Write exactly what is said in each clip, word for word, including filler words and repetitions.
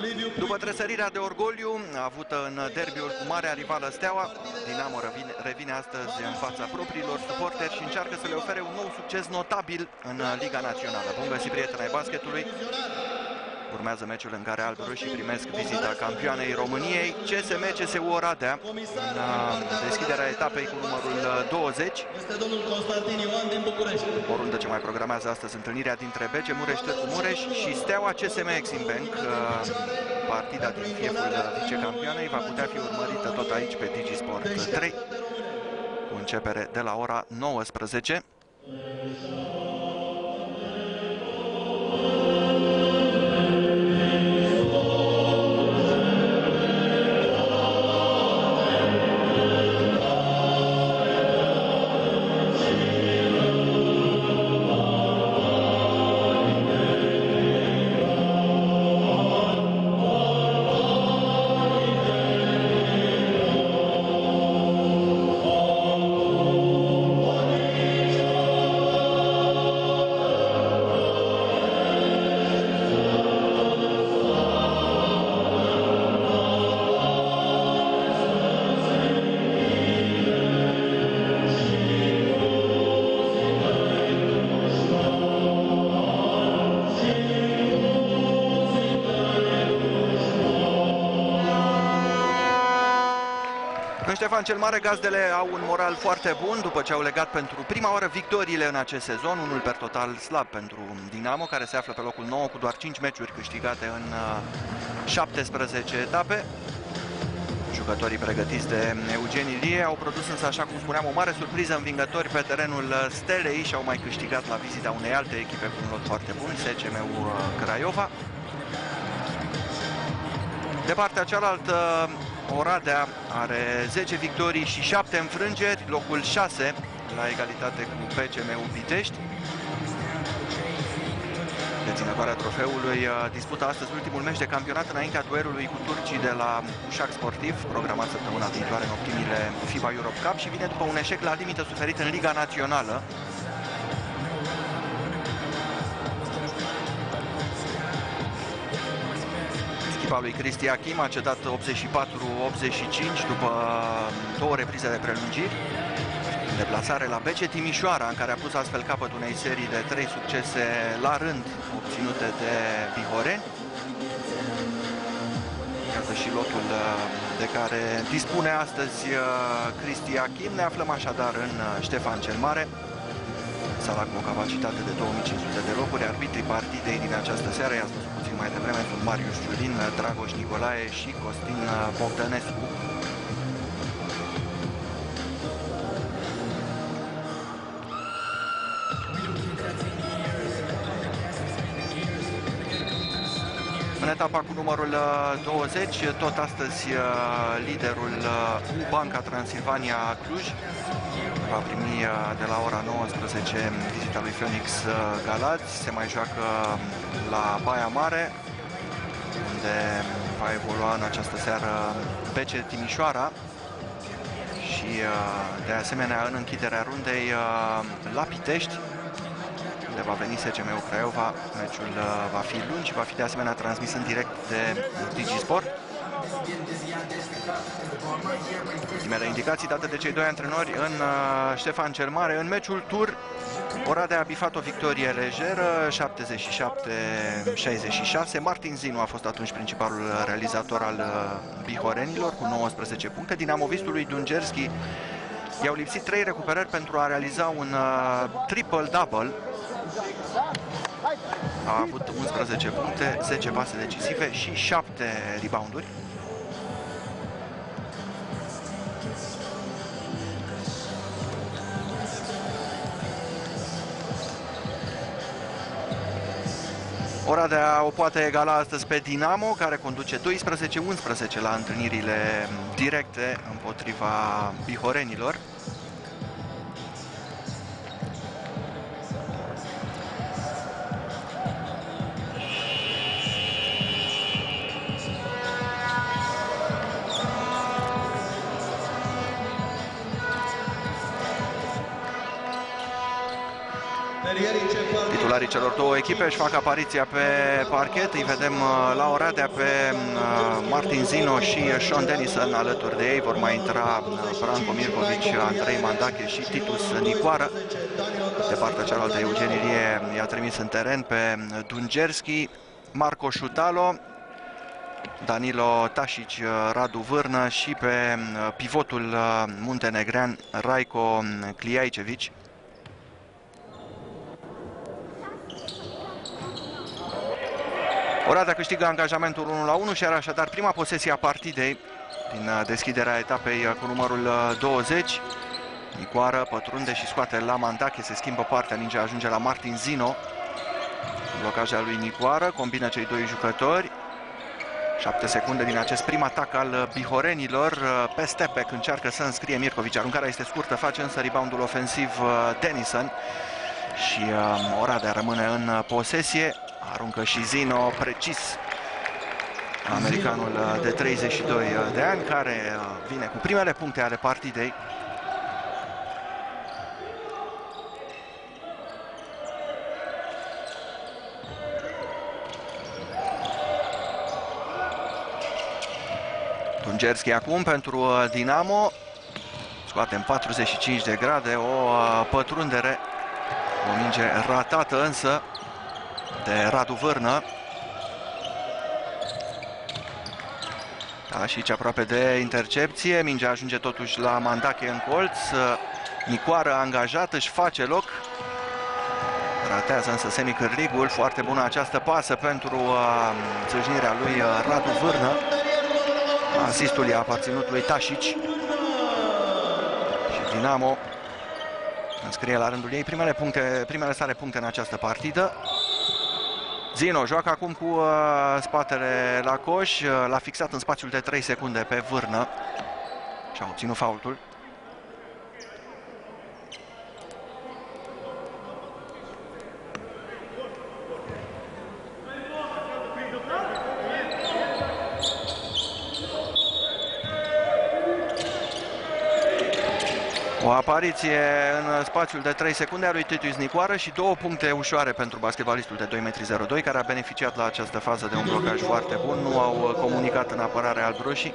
După tresărirea de orgoliu avută în derbiul cu marea rivală Steaua, Dinamo revine, revine astăzi în fața propriilor suporteri și încearcă să le ofere un nou succes notabil în Liga Națională. Bun găsit, prieteni ai basketului! Urmează meciul în care albi-roșii primesc vizita campioanei României, C S M C S U Oradea, în deschiderea etapei cu numărul douăzeci. O rundă ce mai programează astăzi întâlnirea dintre B C Mureș Târgu Mureș și Steaua C S M Eximbank. Partida din fieful vicecampioanei va putea fi urmărită tot aici pe DigiSport trei, cu începere de la ora nouăsprezece. Ștefan cel Mare, gazdele au un moral foarte bun după ce au legat pentru prima oară victoriile în acest sezon, unul per total slab pentru Dinamo, care se află pe locul nouă cu doar cinci meciuri câștigate în șaptesprezece etape. Jucătorii pregătiți de Eugen Ilie au produs însă, așa cum spuneam, o mare surpriză, învingători pe terenul Stelei și au mai câștigat la vizita unei alte echipe cu un lot foarte bun, S C M U Craiova. De partea cealaltă, Oradea are zece victorii și șapte înfrângeri, locul șase la egalitate cu P C M U Pitești. Deținătoarea trofeului dispută astăzi ultimul meci de campionat înaintea duelului cu turcii de la Uşak Sportiv, programat săptămâna viitoare în optimile FIBA Europe Cup, și vine după un eșec la limită suferit în Liga Națională. Echipa lui Cristi Achim a cedat optzeci și patru optzeci și cinci după două reprize de prelungiri. Deplasare la B C Timișoara, în care a pus astfel capăt unei serii de trei succese la rând obținute de bihoreni. Iată și lotul de care dispune astăzi Cristi Achim. Ne aflăm așadar în Ștefan cel Mare, sala cu o capacitate de două mii cinci sute de locuri. Arbitrii partidei din această seară, i-ați văzut puțin mai devreme, sunt Marius Ciulin, Dragoș Nicolae și Costin Bogdănescu. În etapa cu numărul douăzeci, tot astăzi liderul U Banca Transilvania Cluj va primi de la ora nouăsprezece vizita lui Phoenix Galați. Se mai joacă la Baia Mare, unde va evolua în această seară B C Timișoara și de asemenea în închiderea rundei la Pitești, unde va veni S C M U Craiova. Meciul va fi lung și va fi de asemenea transmis în direct de DigiSport. Ultimele indicații date de cei doi antrenori în Ștefan cel Mare. În meciul tur, Oradea a bifat o victorie lejeră, șaptezeci și șapte șaizeci și șase. Martin Zinu a fost atunci principalul realizator al bihorenilor cu nouăsprezece puncte. Dinamovistul lui Dungerski i-au lipsit trei recuperări pentru a realiza un triple-double. A avut unsprezece puncte, zece pase decisive și șapte rebounduri. Oradea o poate egala astăzi pe Dinamo, care conduce doisprezece unsprezece la întâlnirile directe împotriva bihorenilor. Titularii celor două echipe își fac apariția pe parchet. Îi vedem la Oradea pe Martin Zino și Sean Dennison alături de ei. Vor mai intra Branko Mirković, Andrei Mandache și Titus Nicoară. De partea cealaltă, Eugen Ilie i-a trimis în teren pe Dungerski, Marco Șutalo, Danilo Tasic, Radu Vârnă și pe pivotul muntenegrean Rajko Klijajčević. Oradea câștigă angajamentul unu la unu și are așadar prima posesie a partidei din deschiderea etapei cu numărul douăzeci. Nicoară pătrunde și scoate la Mandache, se schimbă partea, mingea ajunge la Martin Zino. Blocajea lui Nicoară, combină cei doi jucători. șapte secunde din acest prim atac al bihorenilor. Pe step-back încearcă să înscrie Mirković. Aruncarea este scurtă, face însă reboundul ofensiv Dennison. Și uh, Oradea rămâne în posesie. Aruncă și Zino precis. Americanul de treizeci și doi de ani, care vine cu primele puncte ale partidei. Dungerski acum pentru Dinamo. Scoate în patruzeci și cinci de grade o pătrundere. O minge ratată însă de Radu Vârnă. Da, și aici aproape de intercepție. Mingea ajunge totuși la Mandache în colț. Nicoară angajat, își face loc. Ratează însă semicârligul. Foarte bună această pasă pentru uh, țâșnirea lui uh, Radu Vârnă. Asistul i-a aparținut lui Tasic. Și Dinamo înscrie la rândul ei primele, puncte, primele sale puncte în această partidă. Zino joacă acum cu uh, spatele la coș. L-a fixat în spațiul de trei secunde pe Vârnă și a obținut faultul. O apariție în spațiul de trei secunde a lui Titus Nicoară și două puncte ușoare pentru basketbalistul de doi metri zero doi, care a beneficiat la această fază de un blocaj foarte bun. Nu au comunicat în apărare albroșii.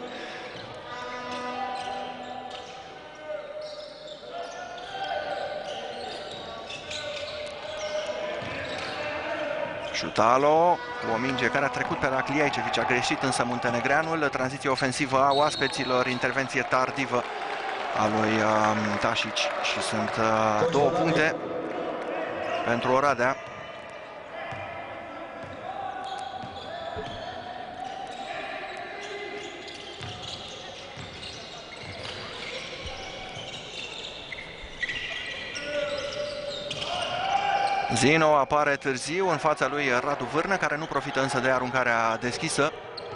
Șutalo cu o minge care a trecut pe la Klijajčević, a greșit însă muntenegreanul. Tranziție ofensivă a oaspeților, intervenție tardivă a lui uh, Tasic și sunt uh, două puncte pentru Oradea. Zino apare târziu în fața lui Radu Vârnă, care nu profită însă de aruncarea deschisă.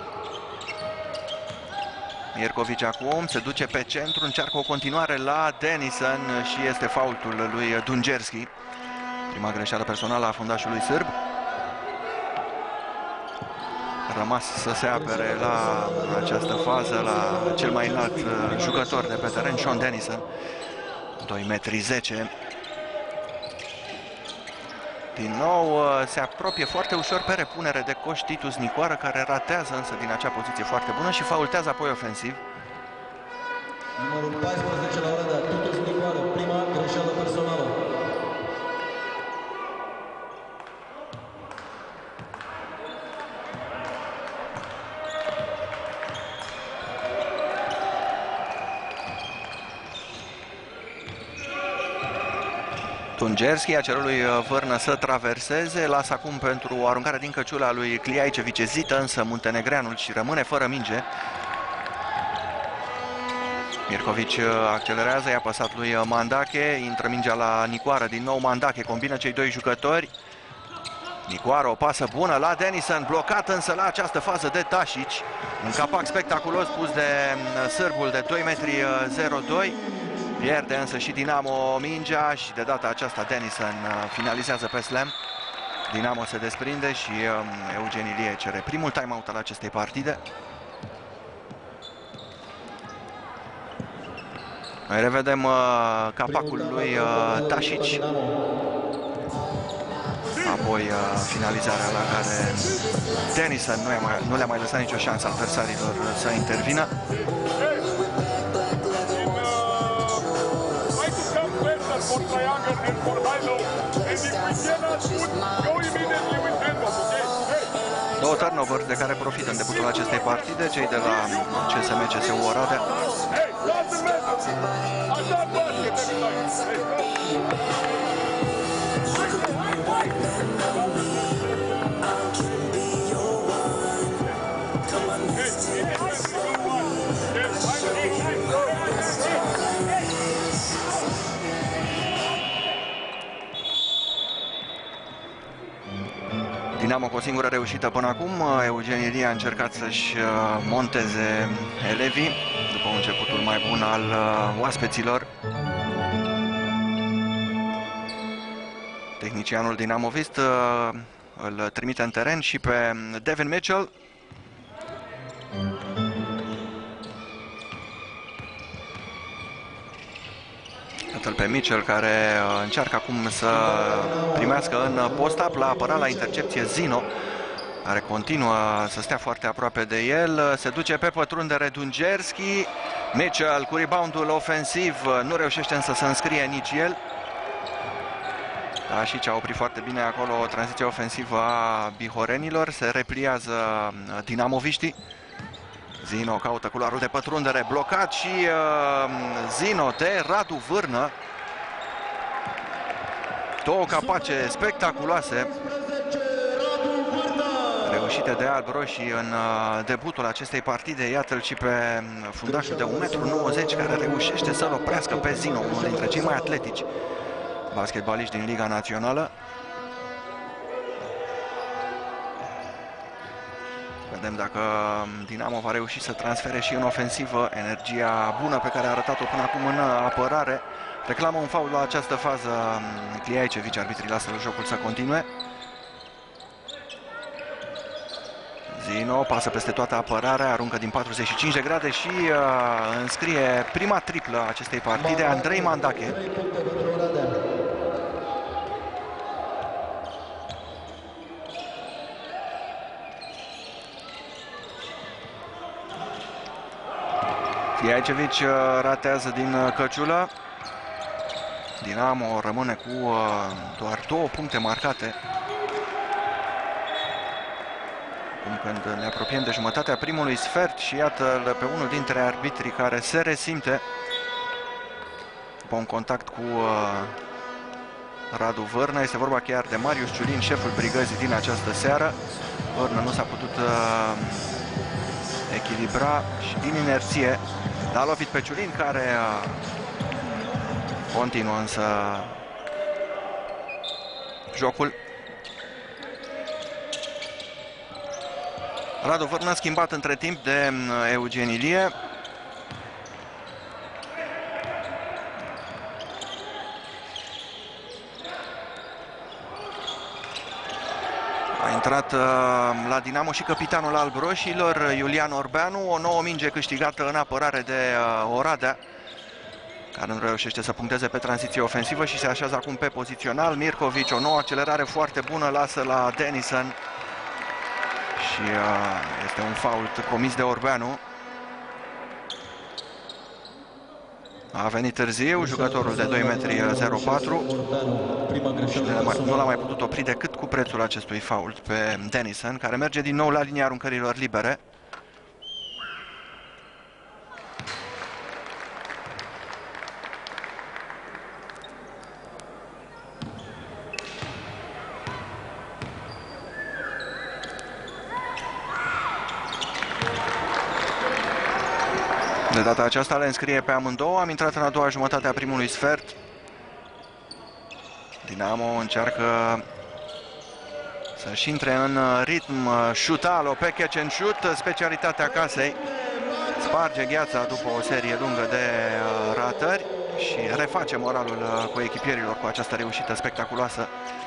Mirković acum se duce pe centru, încearcă o continuare la Dennison și este faultul lui Dungerski. Prima greșeală personală a fundașului sârb. Rămas să se apere la această fază la cel mai înalt jucător de pe teren, Sean Dennison, doi metri zece. Din nou se apropie foarte ușor pe repunere de coș Titus Nicoară, care ratează însă din acea poziție foarte bună și faultează apoi ofensiv. Numărul paisprezece la Oradea, Titus Nicoară, prima greșeală personală. Dungerski a cerut lui Vârnă să traverseze, lasă acum pentru o aruncare din căciula lui Klijajčević, ezită însă muntenegreanul și rămâne fără minge. Mirković accelerează, i-a pasat lui Mandache, intră mingea la Nicoară, din nou Mandache, combină cei doi jucători. Nicoară, o pasă bună la Dennison, blocat însă la această fază de Tasic. Un capac spectaculos pus de sârbul de doi metri zero doi. Pierde însă și Dinamo mingea și de data aceasta Dennison finalizează pe slam. Dinamo se desprinde și Eugen Ilie cere primul timeout al acestei partide. Noi revedem capacul lui Tasic. apoi finalizarea la care Dennison nu, mai, nu le-a mai lăsat nicio șansă adversarilor să intervină. Două turnover de care profită în debutul acestei partide cei de la C S M C S U Oradea. Dinamo cu o singură reușită până acum. Eugen Ilie a încercat să-și monteze elevii după începutul mai bun al oaspeților. Tehnicianul dinamovist îl trimite în teren și pe Devin Mitchell. Iată-l pe Mitchell, care încearcă acum să primească în post-up, la apărat la intercepție Zino, care continuă să stea foarte aproape de el. Se duce pe pătrundere Dungerski. Mitchell cu reboundul ofensiv nu reușește însă să înscrie nici el. Da, și ce a oprit foarte bine acolo o tranziție ofensivă a bihorenilor. Se repliază dinamoviștii. Zino caută culoarul de pătrundere, blocat și uh, Zino de Radu Vârnă. Două capace spectaculoase reușite de alb-roșii în uh, debutul acestei partide. Iată-l și pe fundașul de un metru nouăzeci care reușește să-l oprească pe Zino, unul dintre cei mai atletici basketbaliști din Liga Națională. Vedem dacă Dinamo va reuși să transfere și în ofensivă energia bună pe care a arătat-o până acum în apărare. Reclamă un faul la această fază Cliaicevici, arbitrii lasă jocul să continue. Zino pasă peste toată apărarea, aruncă din patruzeci și cinci de grade și uh, înscrie prima triplă a acestei partide, Andrei Mandache. Cliaicevici ratează din căciulă. Dinamo rămâne cu doar două puncte marcate. Acum când ne apropiem de jumătatea primului sfert și iată-l pe unul dintre arbitrii care se resimte după un contact cu Radu Vârnă. Este vorba chiar de Marius Ciulin, șeful brigăzii din această seară. Vârnă nu s-a putut echilibra și din inerție l-a lovit pe Ciulin, care continuă însă jocul. Radu Vârnă schimbat între timp de Eugen Ilie. A intrat uh, la Dinamo și capitanul alb-roșilor, Iulian Orbeanu. O nouă minge câștigată în apărare de uh, Oradea, care nu reușește să puncteze pe tranziție ofensivă și se așează acum pe pozițional. Mirkovic, o nouă accelerare foarte bună, lasă la Dennison și uh, este un fault comis de Orbeanu. A venit târziu jucătorul de doi metri zero patru și nu l-a mai putut opri decât cu prețul acestui fault pe Dennison, care merge din nou la linia aruncărilor libere. De data aceasta le înscrie pe amândouă. Am intrat în a doua jumătate a primului sfert. Dinamo încearcă să-și intre în ritm. Șutalo pe catch and shoot, specialitatea casei. Sparge gheața după o serie lungă de ratări și reface moralul cu echipierilor cu această reușită spectaculoasă.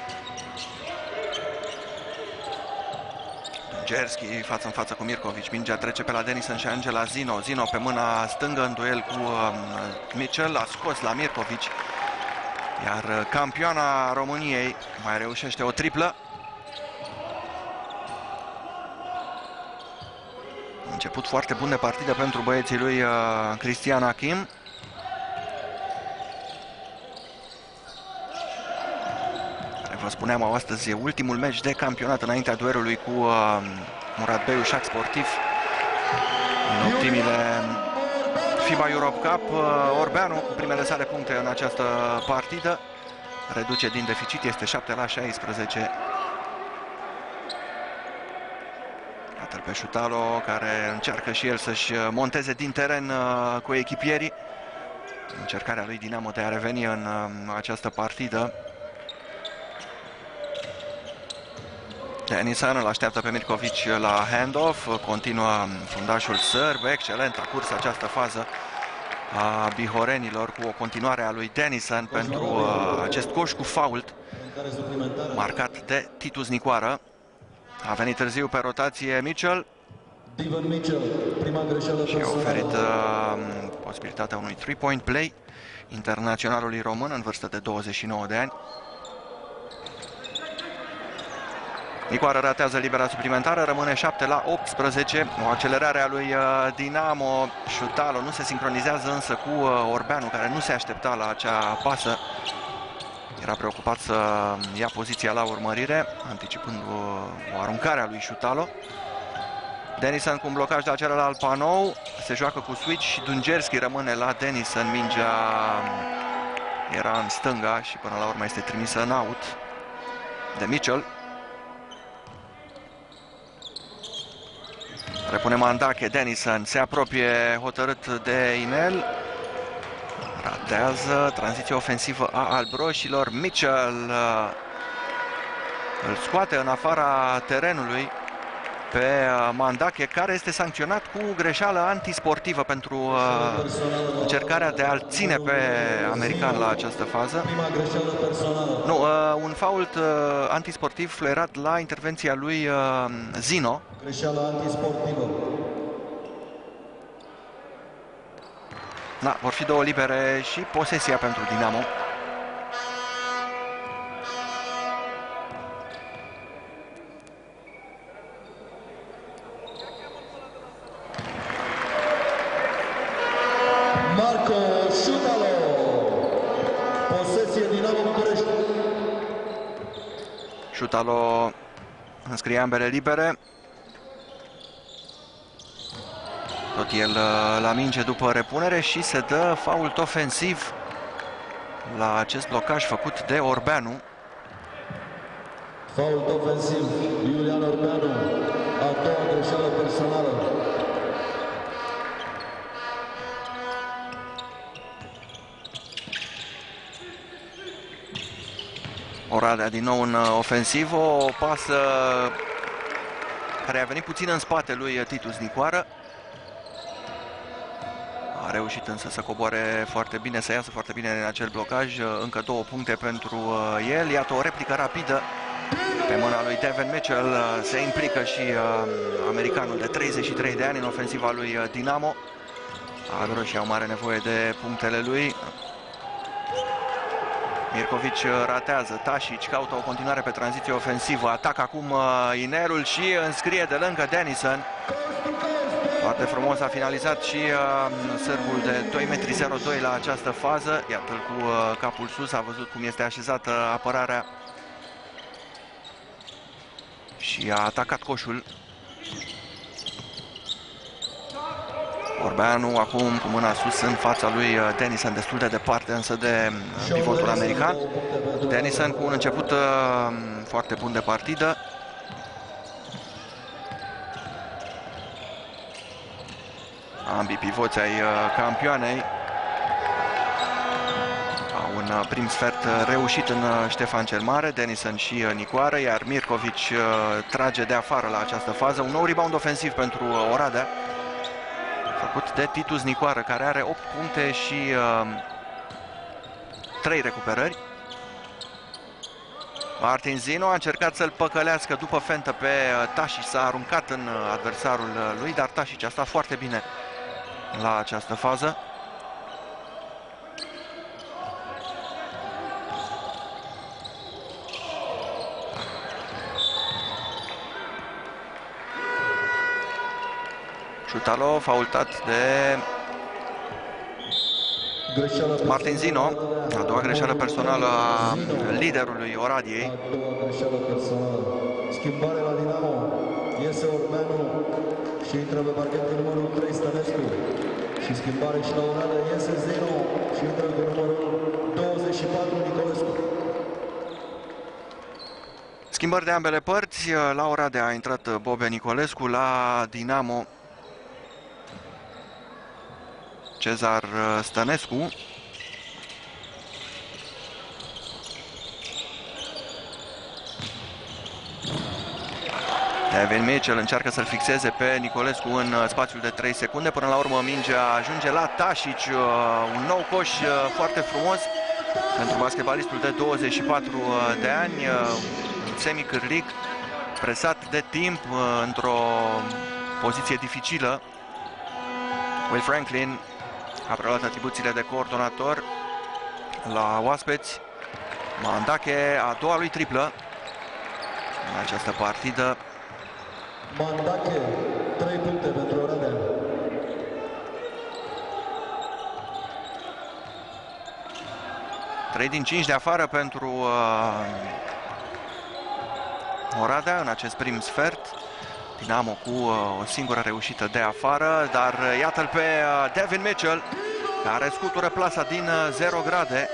Gerski față în față cu Mirkovic. Mingea trece pe la Dennison și ajunge la Zino. Zino pe mâna stângă în duel cu um, Mitchell. A scos la Mirkovic. Iar campioana României mai reușește o triplă. Început foarte bun de partidă pentru băieții lui uh, Cristian Achim. Care, vă spuneam, astăzi e ultimul meci de campionat înaintea duelului cu uh, Murat Beiu, Șac Sportiv. În optimile FIBA Europe Cup, uh, Orbeanu cu primele sale puncte în această partidă. Reduce din deficit, este șapte la șaisprezece. Iată-l pe Șutalo, care încearcă și el să-și monteze din teren uh, cu echipierii. Încercarea lui Dinamo de a reveni în uh, această partidă. Denison îl așteaptă pe Mirkovic la handoff. Continuă fundașul sârb. Excelentă curs această fază a bihorenilor, cu o continuare a lui Denison pentru uh, acest coș cu fault marcat de Titus Nicoară. A venit târziu pe rotație Mitchell și a oferit uh, posibilitatea unui three-point play internaționalului român în vârstă de douăzeci și nouă de ani. Nicoară ratează libera suplimentară, rămâne șapte la optsprezece. O accelerare a lui Dinamo. Șutalo nu se sincronizează însă cu Orbeanu, care nu se aștepta la acea pasă. Era preocupat să ia poziția la urmărire, anticipând o, o aruncare a lui Șutalo. Denison cu un blocaj de la celălalt panou. Se joacă cu switch și Dungerski rămâne la Denison. Mingea era în stânga și până la urmă este trimisă în out de Mitchell. Repune Mandache, Denison se apropie hotărât de Inel. Ratează, tranziție ofensivă a albroșilor. Mitchell uh, îl scoate în afara terenului pe uh, Mandache, care este sancționat cu greșeală antisportivă pentru uh, încercarea de a-l ține pe american la această fază. Nu, uh, un fault uh, antisportiv fluierat la intervenția lui uh, Zino. Greșeală antisportivă. Da, vor fi două libere și posesia pentru Dinamo. Marco Șutalo. Posesie Dinamo București. Șutalo înscrie ambele libere. Tot el la minge după repunere și se dă fault ofensiv la acest blocaj făcut de Orbeanu. Fault ofensiv, Iulian Orbeanu, a doua greșeală personală. Oradea din nou în ofensiv, o pasă care a venit puțin în spate lui Titus Nicoară. A reușit însă să coboare foarte bine, să iasă foarte bine în acel blocaj. Încă două puncte pentru el. Iată o replică rapidă pe mâna lui Devin Mitchell. Se implică și uh, americanul de treizeci și trei de ani în ofensiva lui Dinamo. Albroșii au mare nevoie de punctele lui. Mirkovic ratează, Tasic caută o continuare pe tranziție ofensivă. Atac acum uh, Inerul și înscrie de lângă Denison. Foarte frumos a finalizat și uh, sârbul de doi metri zero doi la această fază. Iată-l cu uh, capul sus, a văzut cum este așezată apărarea și a atacat coșul. Orbeanu acum cu mâna sus în fața lui Denison, destul de departe însă de pivotul american. Denison cu un început uh, foarte bun de partidă. Ambii pivoți ai uh, campioanei au un uh, prim sfert uh, reușit în uh, Ștefan cel Mare, Denison și uh, Nicoară, iar Mirkovic uh, trage de afară la această fază. Un nou rebound ofensiv pentru uh, Oradea, făcut de Titus Nicoară, care are opt puncte și uh, trei recuperări. Martin Zino a încercat să-l păcălească după fentă pe uh, Tasic, s-a aruncat în uh, adversarul uh, lui, dar Tasic a stat foarte bine la această fază. Șutalo faultat de Martin Zino, a doua greșeală personală a liderului Oradiei. A doua greșeală personală. Schimbare la Dinamo. Iese Ormeanu și intră pe parchet cu numărul trei Stănescu. Și schimbare și la Oradea. Iese Zino și intră cu numărul douăzeci și patru Nicolescu. Schimbări de ambele părți. La Oradea a intrat Bobe Nicolescu, la Dinamo Cezar Stănescu. Devin Mitchell încearcă să-l fixeze pe Nicolescu în spațiul de trei secunde. Până la urmă mingea ajunge la Tasic. Un nou coș foarte frumos pentru basketbalistul de douăzeci și patru de ani. Un semicârlig, presat de timp, într-o poziție dificilă. Will Franklin a preluat atribuțiile de coordonator la oaspeți. Mandache, a doua lui triplă în această partidă. Mandache, trei puncte pentru Oradea. trei din cinci de afară pentru uh, Oradea în acest prim sfert. Dinamo cu uh, o singură reușită de afară, dar uh, iată-l pe uh, Devin Mitchell, care scutură plasa din uh, zero grade.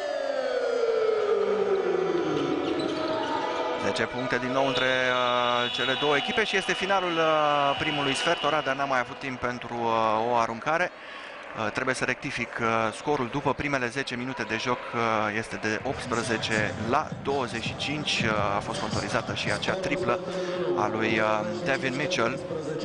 zece puncte din nou între uh, cele două echipe și este finalul uh, primului sfert. Oradea n-a mai avut timp pentru uh, o aruncare. Uh, trebuie să rectific uh, scorul după primele zece minute de joc, uh, este de optsprezece la douăzeci și cinci. Uh, a fost contorizată și acea triplă a lui uh, Devin Mitchell.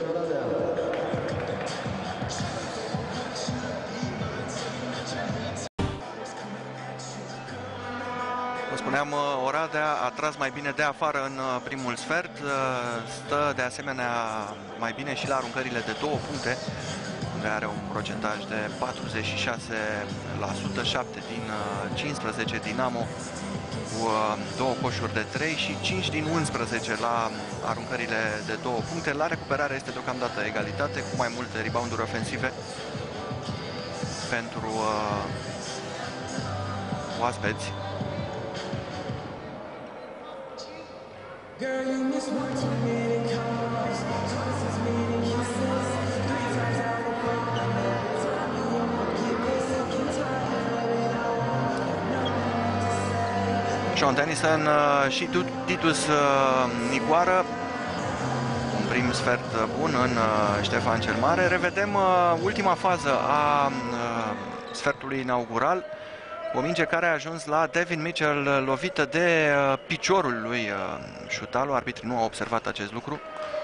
Spuneam, Oradea a tras mai bine de afară în primul sfert, stă de asemenea mai bine și la aruncările de două puncte, unde are un procentaj de patruzeci și șase la sută, șapte din cincisprezece. Dinamo cu două coșuri de trei și cinci din unsprezece la aruncările de două puncte. La recuperare este deocamdată egalitate, cu mai multe rebounduri ofensive pentru uh, oaspeți. Girl, you miss one too many calls, twice as many kisses, three times out of phone, and every time you won't get sick and tired of it all. Sean Dennison uh, și Titus uh, Nicoară. Un prim sfert bun în uh, Ștefan cel Mare. Revedem uh, ultima fază a uh, sfertului inaugural. O minge care a ajuns la Devin Mitchell, lovită de uh, piciorul lui uh, Șutalo. Arbitrii nu au observat acest lucru.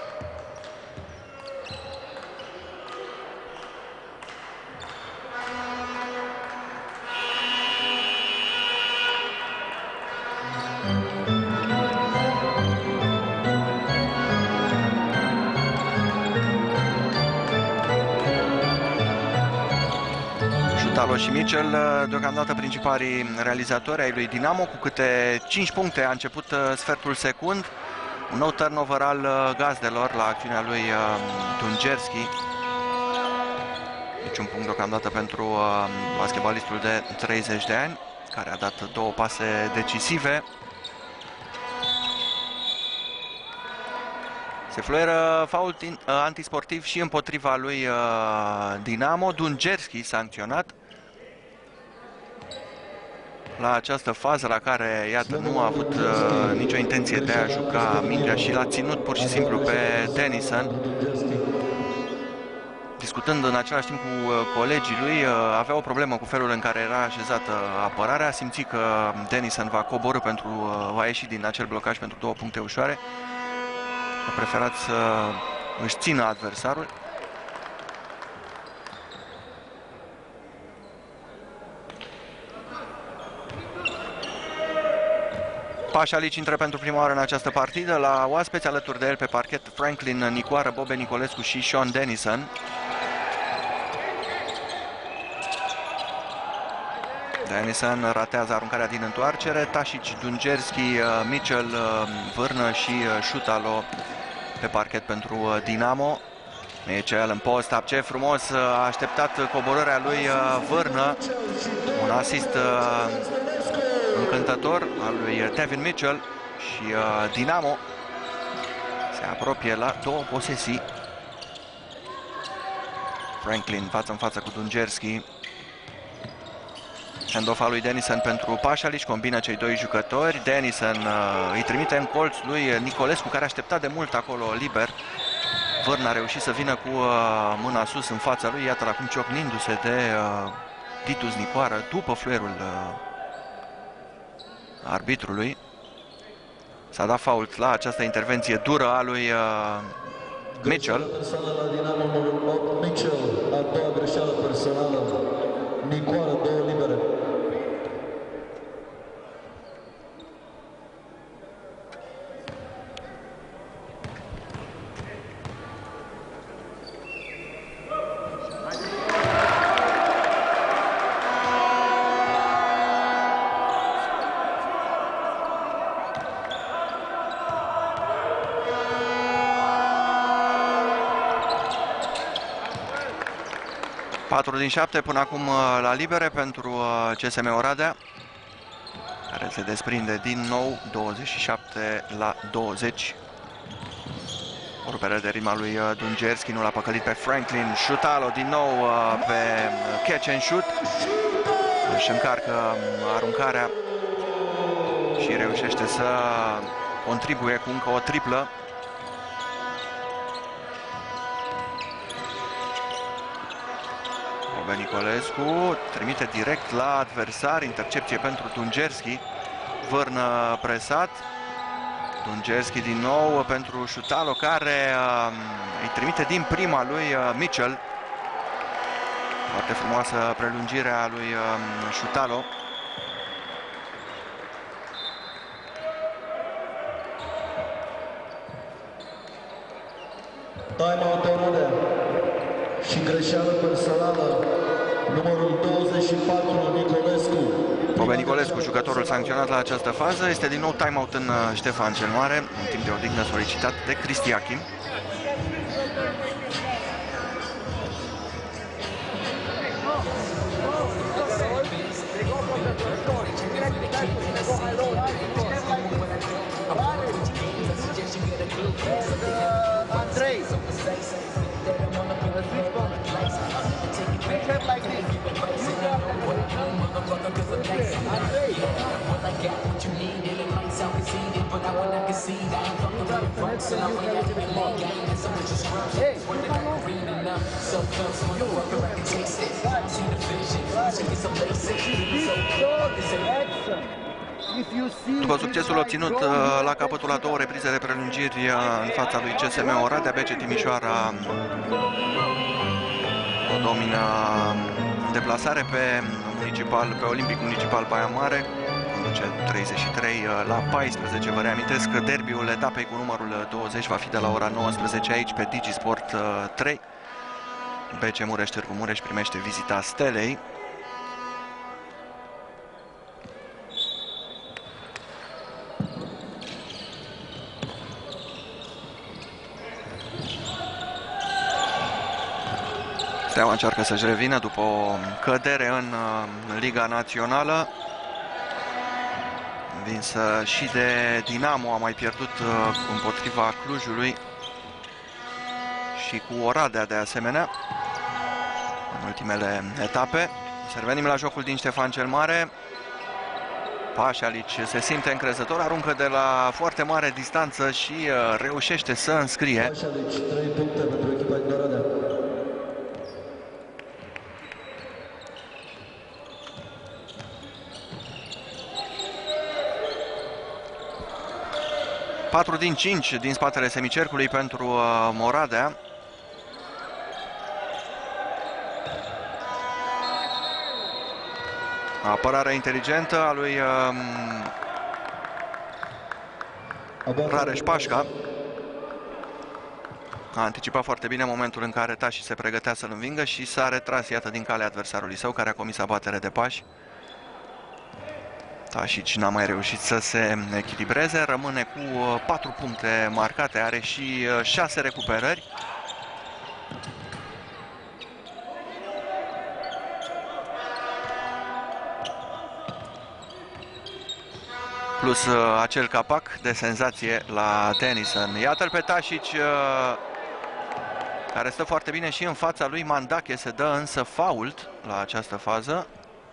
Șutalo și Mitchell, deocamdată principalii realizatori ai lui Dinamo, cu câte cinci puncte. A început sfertul secund. Un nou turnover al gazdelor la acțiunea lui Dungerski. Deci un punct deocamdată pentru basketbalistul de treizeci de ani, care a dat două pase decisive. Se fluieră fault antisportiv și împotriva lui Dinamo. Dungerski sancționat la această fază, la care, iată, nu a avut uh, nicio intenție de a juca mingea și l-a ținut pur și simplu pe Dennison. Discutând în același timp cu uh, colegii lui, uh, avea o problemă cu felul în care era așezată apărarea. A simțit că Dennison va coborî pentru, uh, va ieși din acel blocaj pentru două puncte ușoare. A preferat să își țină adversarul. Pașalici intră pentru prima oară în această partidă. La oaspeți, alături de el pe parchet, Franklin Nicoară, Bobe Nicolescu și Sean Dennison. Dennison ratează aruncarea din întoarcere. Tasic, Dungerski, Mitchell, Vârnă și Șutalo pe parchet pentru Dinamo. Mitchell în post-up, ce frumos a așteptat coborârea lui Vârnă. Un asist încântător al lui Devin Mitchell și Dinamo se apropie la două posesii. Franklin față în față cu Dungerski. Handoff al lui Denison pentru Pașalici, combină cei doi jucători. Denison uh, îi trimite în colț lui Nicolescu, care aștepta de mult acolo liber. Vârnă a reușit să vină cu uh, mâna sus în fața lui, iată acum ciocnindu-se de uh, Titus Nicoară după fluierul uh, arbitrului. S-a dat fault la această intervenție dură a lui uh, Mitchell. Mitchell, a doua greșeală personală. Nicoară, două libere. patru din șapte până acum la libere pentru C S M Oradea, care se desprinde din nou douăzeci și șapte la douăzeci. O rupere de rima lui Dungerski, nu l-a păcălit pe Franklin. Șutalo din nou pe catch and shoot. Își încarcă aruncarea și reușește să contribuie cu încă o triplă. Nicolescu trimite direct la adversar, intercepție pentru Dungerski. Vârnă presat. Dungerski din nou pentru Șutalo, care uh, îi trimite din prima lui uh, Mitchell. Foarte frumoasă prelungirea lui uh, Șutalo. Time-out Oradea și greșeală personală. Numărul douăzeci și patru, Nicolescu. Bobe Nicolescu, jucătorul sancționat la această fază. Este din nou time-out în Ștefan cel Mare, în timp de odihnă solicitat de Cristi Achim. După succesul obținut la capătul a două reprize de prelungiri în fața lui C S M Oradea, B C Timișoara o domină în deplasare pe municipal, pe Olimpic Municipal Baia Mare, conduce treizeci și trei la paisprezece. Vă reamintesc că derbiul etapei cu numărul douăzeci va fi de la ora nouăsprezece aici pe DigiSport trei. B C Mureș Târgu Mureș primește vizita Stelei. Steaua încearcă să-și revină după o cădere în Liga Națională. Învinsă și de Dinamo, a mai pierdut împotriva Clujului și cu Oradea de asemenea în ultimele etape. Să revenim la jocul din Ștefan cel Mare. Pașalici se simte încrezător, aruncă de la foarte mare distanță și reușește să înscrie. Pașalici, trei puncte pentru echipa din Oradea. patru din cinci din spatele semicercului pentru uh, Oradea. Apărare inteligentă a lui uh, Rareș Pașca. A anticipat foarte bine momentul în care Tași se pregătea să-l învingă și s-a retras, iată, din calea adversarului său, care a comis abatere de pași. Tașici n-a mai reușit să se echilibreze, rămâne cu patru puncte marcate, are și șase recuperări. plus uh, acel capac de senzație la Tennyson. Iată-l pe Tasic, uh, care stă foarte bine și în fața lui Mandache. Se dă însă fault la această fază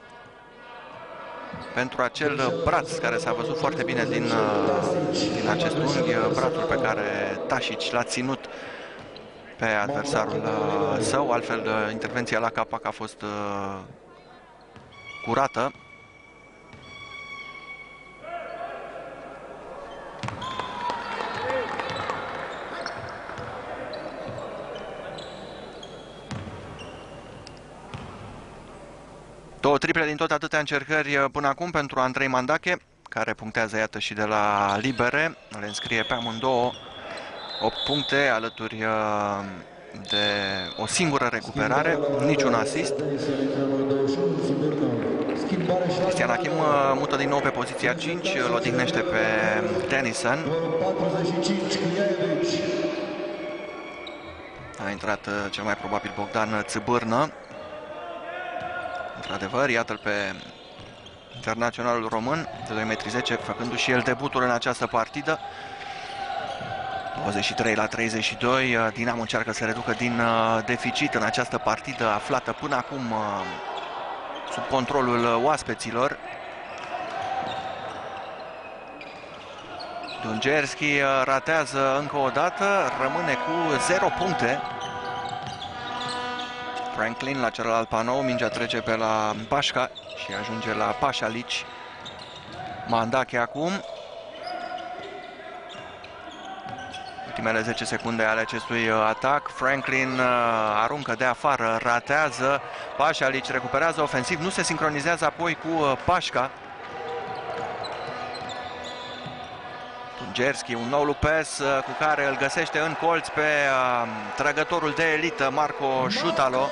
pentru acel braț care s-a văzut foarte bine din, uh, din acest unghi, brațul pe care Tasic l-a ținut pe adversarul uh, său. Altfel, uh, intervenția la capac a fost uh, curată. Două triple din tot atâtea încercări până acum pentru Andrei Mandache, care punctează, iată, și de la libere. Le înscrie pe amândouă opt puncte, alături de o singură recuperare, niciun asist. Cristian Achim mută din nou pe poziția cinci, îl odihnește pe Tennyson. A intrat cel mai probabil Bogdan Țibârnă. Într-adevăr, iată-l pe internaționalul român de doi metri zece, făcându-și și el debutul în această partidă. douăzeci și trei la treizeci și doi, Dinamo încearcă să reducă din deficit în această partidă aflată până acum sub controlul oaspeților. Dungerski ratează încă o dată, rămâne cu zero puncte. Franklin la celălalt panou, mingea trece pe la Pașca și ajunge la Pasalic. Mandache acum. Ultimele zece secunde ale acestui atac. Franklin aruncă de afară, ratează. Pasalic recuperează ofensiv, nu se sincronizează apoi cu Pașca. Dungerski, un nou lupes cu care îl găsește în colț pe uh, trăgătorul de elită Marco Șutalo.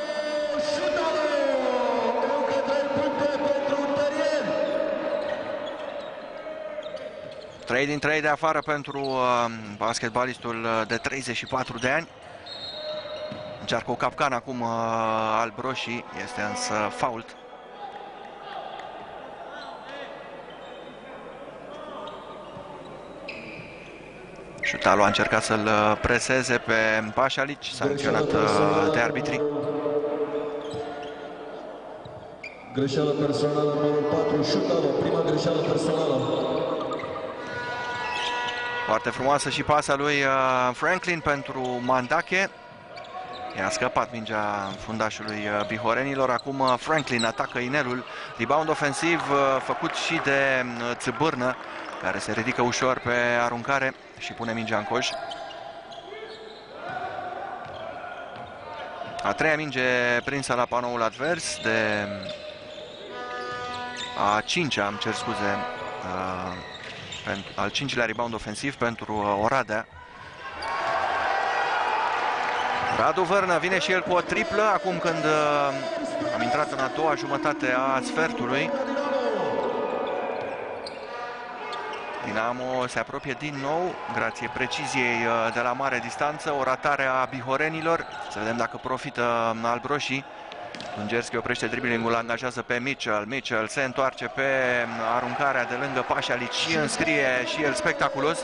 trei din trei de afară pentru uh, basketbalistul de treizeci și patru de ani. Încearcă o capcană acum uh, alb-roșii, este însă fault. Șutalo a încercat să-l preseze pe Pasalic, sancționat de arbitri. Greșeală personală numărul patru, Șutalo, prima greșeală personală. Foarte frumoasă și pasa lui Franklin pentru Mandache. I-a scăpat mingea fundașului bihorenilor. Acum Franklin atacă inelul. Rebound ofensiv făcut și de Țibârnă, care se ridică ușor pe aruncare și pune mingea în coș. A treia minge prinsă la panoul advers, de a cincea, îmi cer scuze, al cincilea rebound ofensiv pentru Oradea. Radu Vârnă vine și el cu o triplă acum când am intrat în a doua jumătate a sfertului. Dinamo se apropie din nou, grație preciziei de la mare distanță, o ratare a bihorenilor. Să vedem dacă profită alb-roșii. Dungerski oprește driblingul, angajează pe Mitchell. Mitchell se întoarce pe aruncarea de lângă Pasalic și înscrie și el spectaculos.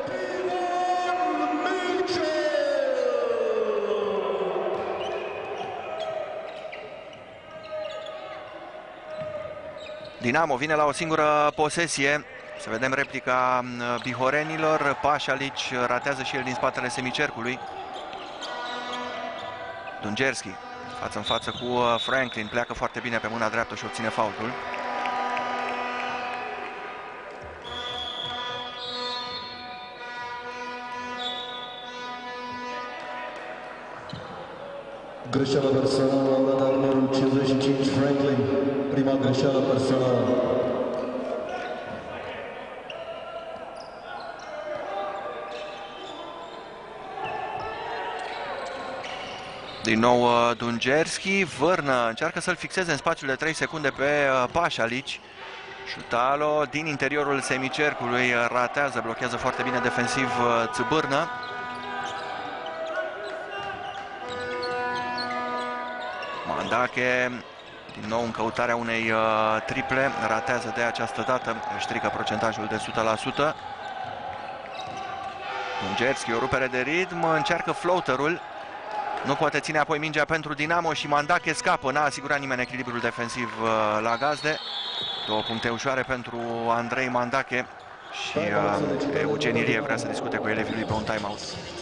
Dinamo vine la o singură posesie. Să vedem replica bihorenilor. Pasalic ratează și el din spatele semicercului. Dungerski față în față cu Franklin, pleacă foarte bine pe mâna dreaptă și obține faultul. Greșeală personală, Oradea numărul cincizeci și cinci, Franklin, prima greșeală personală. Din nou Dungerski, Vârnă încearcă să-l fixeze în spațiul de trei secunde pe Pasalic. Șutalo din interiorul semicercului ratează, blochează foarte bine defensiv Țibârnă. Mandache Din nou în căutarea unei uh, triple, ratează de această dată, își strică procentajul de o sută la sută. Dungerski, o rupere de ritm, încearcă floaterul. Nu poate ține apoi mingea pentru Dinamo și Mandache scapă. N-a asigurat nimeni echilibrul defensiv uh, la gazde. Două puncte ușoare pentru Andrei Mandache. Și uh, Eugen Ilie vrea să discute cu elevii lui pe un timeout.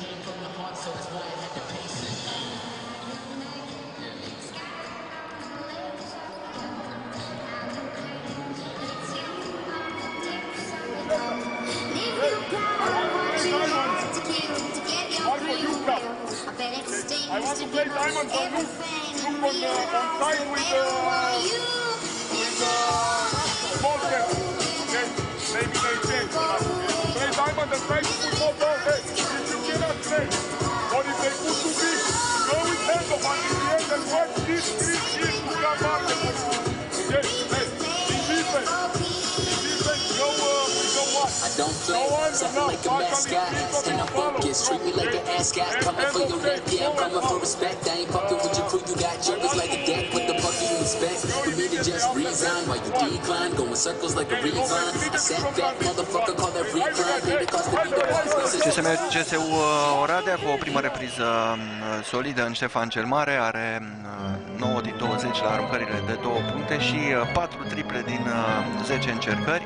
I want to play diamond for you. Look on, uh, on side with, uh, with uh, Volker. Okay? Maybe they change. Play diamond and try to put more down. Hey, if you cannot play, or if they put too big, go with Hendo, and in the end, and watch this three kids to come out. Okay? Hey, in defense. In defense, go, uh, go what? I don't play, something like a mascot, and I'm focused, treat me like an ascot, coming for your neck, yeah, I'm coming for respect, I ain't fucking with your crew, you got jokers like a deck, what the fuck do you expect, for me to just resign, while you decline, going circles like a recline, I said that motherfucker, call that recline, baby, cause the beat the C S M C S U Oradea cu o primă repriză solidă în Ștefan cel Mare, are nouă din douăzeci la aruncările de două puncte și patru triple din zece încercări.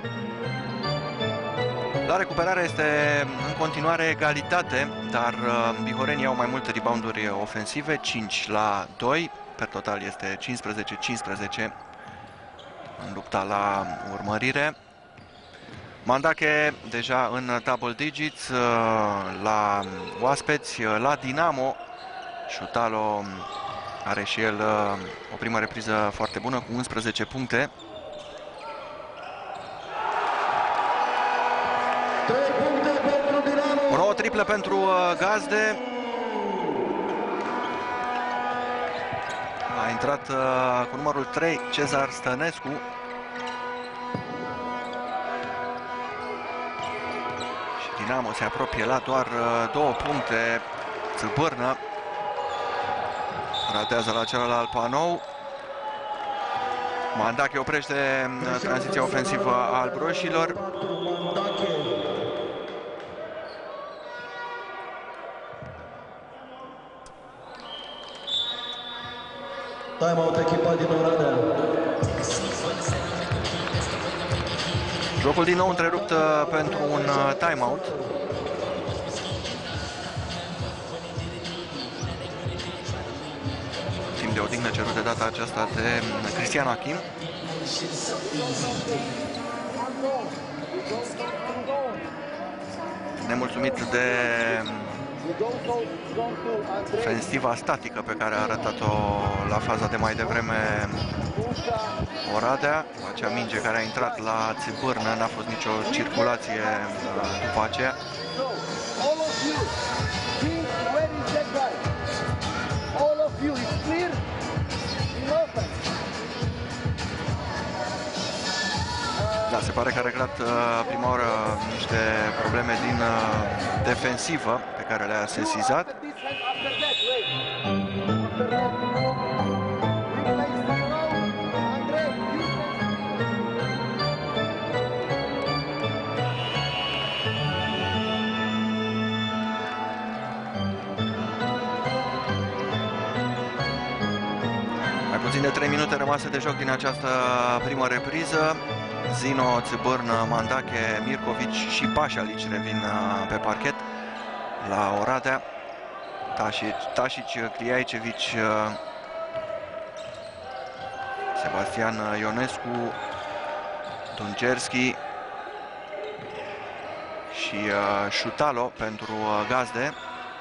La recuperare este în continuare egalitate, dar bihorenii au mai multe rebounduri ofensive, cinci la doi, per total este cincisprezece cincisprezece în lupta la urmărire. Mandache deja în double digits la oaspeți, la Dinamo. Șutalo are și el o primă repriză foarte bună cu unsprezece puncte. O nouă triplă pentru gazde. A intrat cu numărul trei Cezar Stănescu. Și Dinamo se apropie la doar două puncte. Țâbârnă. Ratează la celălalt panou. Mandache oprește tranziția ofensivă a albroșilor. Timeout echipa din Oradea. Jocul din nou întrerupt pentru un timeout. Timp de odihnă cerut de data aceasta de Cristian Achim. Nemulțumit de ofensiva statică pe care a arătat-o la faza de mai devreme Oradea, acea minge care a intrat la țibârnă, n-a fost nicio circulație după aceea. Da, se pare că a reglat uh, prima oară niște probleme din uh, defensivă pe care le-a sesizat. Mai puțin de trei minute rămase de joc din această primă repriză. Zino, Țibârnă, Mandache, Mircovici și Pașalici revin pe parchet la Oradea. Tașici, Cliaicevici, Sebastian Ionescu, Dungerski și Șutalo pentru gazde.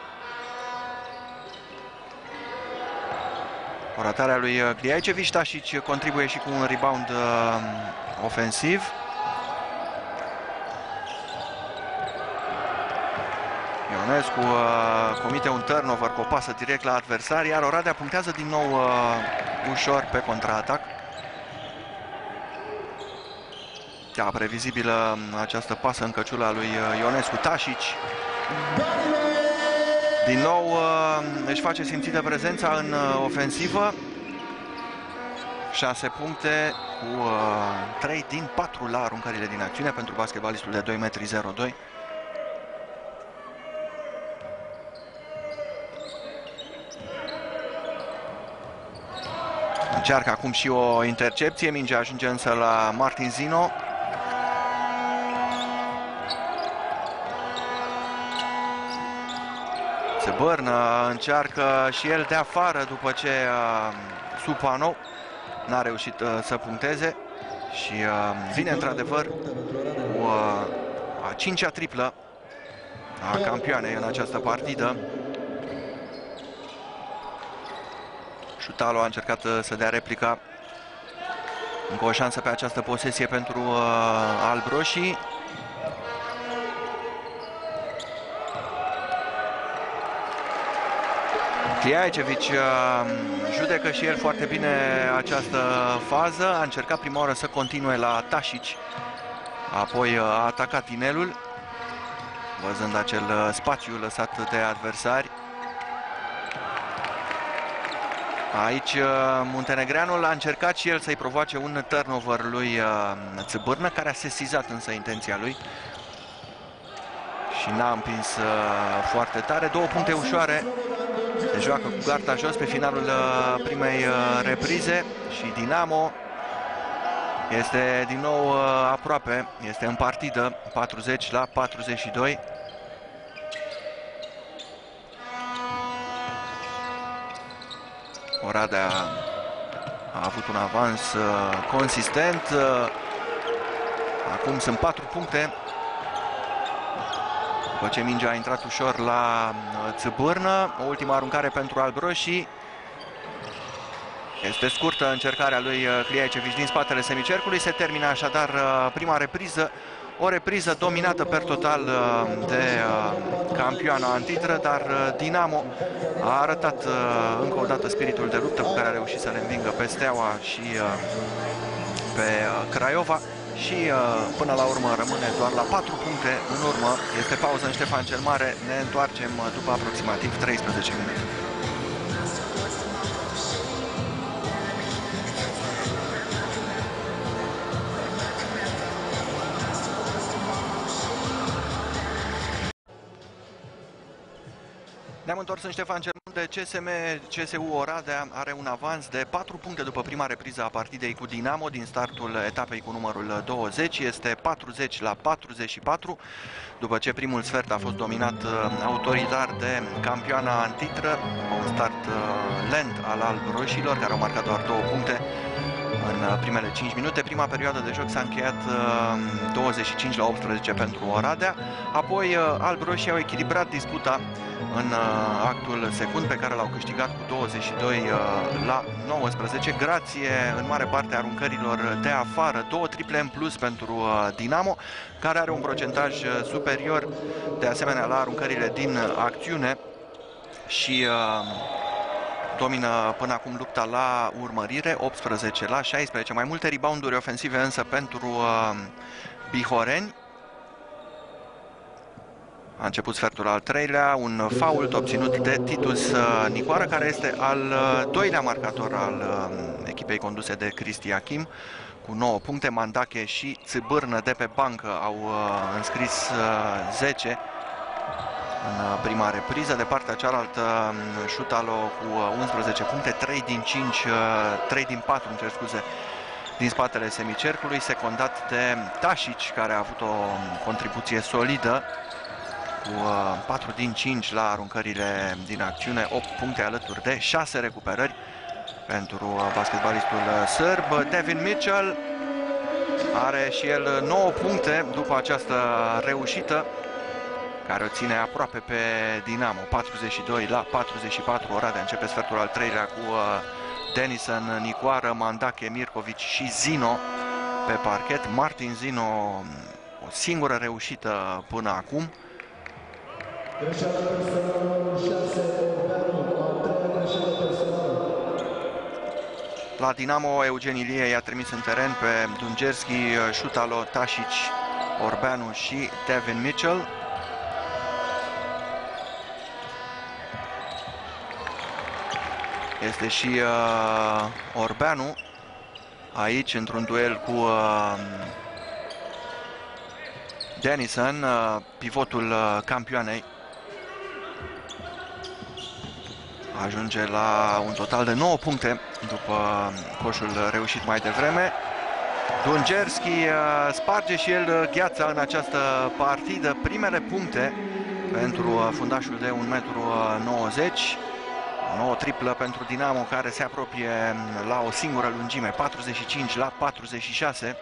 O ratare a lui Cliaicevici, Tașici contribuie și cu un rebound ofensiv. Ionescu uh, comite un turnover cu o pasă direct la adversar, iar Oradea punctează din nou uh, ușor pe contraatac. Da, previzibilă această pasă în căciula lui Ionescu. Tașici din nou uh, își face simțită prezența în uh, ofensivă. șase puncte cu uh, trei din patru la aruncările din acțiune pentru basketbalistul de doi metri zero doi. Încearcă acum și o intercepție, mingea ajunge însă la Martin Zino. Țăbârnă încearcă și el de afară după ce uh, Supano n-a reușit uh, să puncteze și uh, vine într-adevăr cu uh, a cincea triplă a campioanei în această partidă. Șutalo a încercat uh, să dea replica. Încă o șansă pe această posesie pentru uh, albroșii. Kliajevic uh, judecă și el foarte bine această fază. A încercat prima oară să continue la Tasic, apoi uh, a atacat inelul, văzând acel uh, spațiu lăsat de adversari. Aici uh, muntenegreanul a încercat și el să-i provoace un turnover lui uh, Țăbârnă, care a sesizat însă intenția lui și n-a împins uh, foarte tare. Două puncte ușoare. Se joacă cu garda jos pe finalul uh, primei uh, reprize și Dinamo este din nou uh, aproape, este în partidă, patruzeci la patruzeci și doi. Oradea a avut un avans uh, consistent. Uh, acum sunt patru puncte. După ce mingea a intrat ușor la Țăbârnă, o ultimă aruncare pentru albroșii. Este scurtă încercarea lui Kliajevic din spatele semicercului. Se termină așadar prima repriză. O repriză dominată per total de campioana în titră, dar Dinamo a arătat încă o dată spiritul de luptă cu care a reușit să le învingă pe Steaua și pe Craiova. Și până la urmă rămâne doar la patru puncte în urmă. Este pauză în Ștefan cel Mare. Ne întoarcem după aproximativ treisprezece minute. Ne-am întors în Ștefan cel Mare. C S M C S U Oradea are un avans de patru puncte după prima repriză a partidei cu Dinamo din startul etapei cu numărul douăzeci. Este patruzeci la patruzeci și patru, după ce primul sfert a fost dominat autoritar de campioana în titră. Un start lent al alb-roșilor, care au marcat doar două puncte în primele cinci minute. Prima perioadă de joc s-a încheiat douăzeci și cinci la optsprezece pentru Oradea. Apoi alb-roșii au echilibrat disputa în actul secund, pe care l-au câștigat cu douăzeci și doi la nouăsprezece, grație în mare parte aruncărilor de afară, două triple în plus pentru Dinamo, care are un procentaj superior de asemenea la aruncările din acțiune și domină până acum lupta la urmărire, optsprezece la șaisprezece. Mai multe rebounduri ofensive însă pentru uh, bihoreni. A început sfertul al treilea, un fault obținut de Titus uh, Nicoară, care este al uh, doilea marcator al uh, echipei conduse de Cristi Achim, cu nouă puncte. Mandache și Țăbârnă de pe bancă au uh, înscris uh, zece în prima repriză. De partea cealaltă, Șutalo cu unsprezece puncte, trei din cinci, trei din patru, îmi cer scuze, din spatele semicercului, secundat de Tasic, care a avut o contribuție solidă cu patru din cinci la aruncările din acțiune, opt puncte alături de șase recuperări pentru basketbalistul sârb. Devin Mitchell are și el nouă puncte după această reușită, care o ține aproape pe Dinamo. Patruzeci și doi la patruzeci și patru. Oradea începe sfertul al treilea cu uh, Denison, Nicoară, Mandache, Mirkovic și Zino pe parchet. Martin Zino, o singură reușită până acum. La Dinamo, Eugen Ilie i-a trimis în teren pe Dungerski, Șutalo, Tasic, Orbeanu și Devin Mitchell. Este și uh, Orbeanu aici într-un duel cu uh, Denison, uh, pivotul uh, campioanei. Ajunge la un total de nouă puncte după coșul reușit mai devreme. Dungerski uh, sparge și el gheața în această partidă. Primele puncte pentru uh, fundașul de un metru nouăzeci. O nouă triplă pentru Dinamo, care se apropie la o singură lungime, patruzeci și cinci la patruzeci și șase.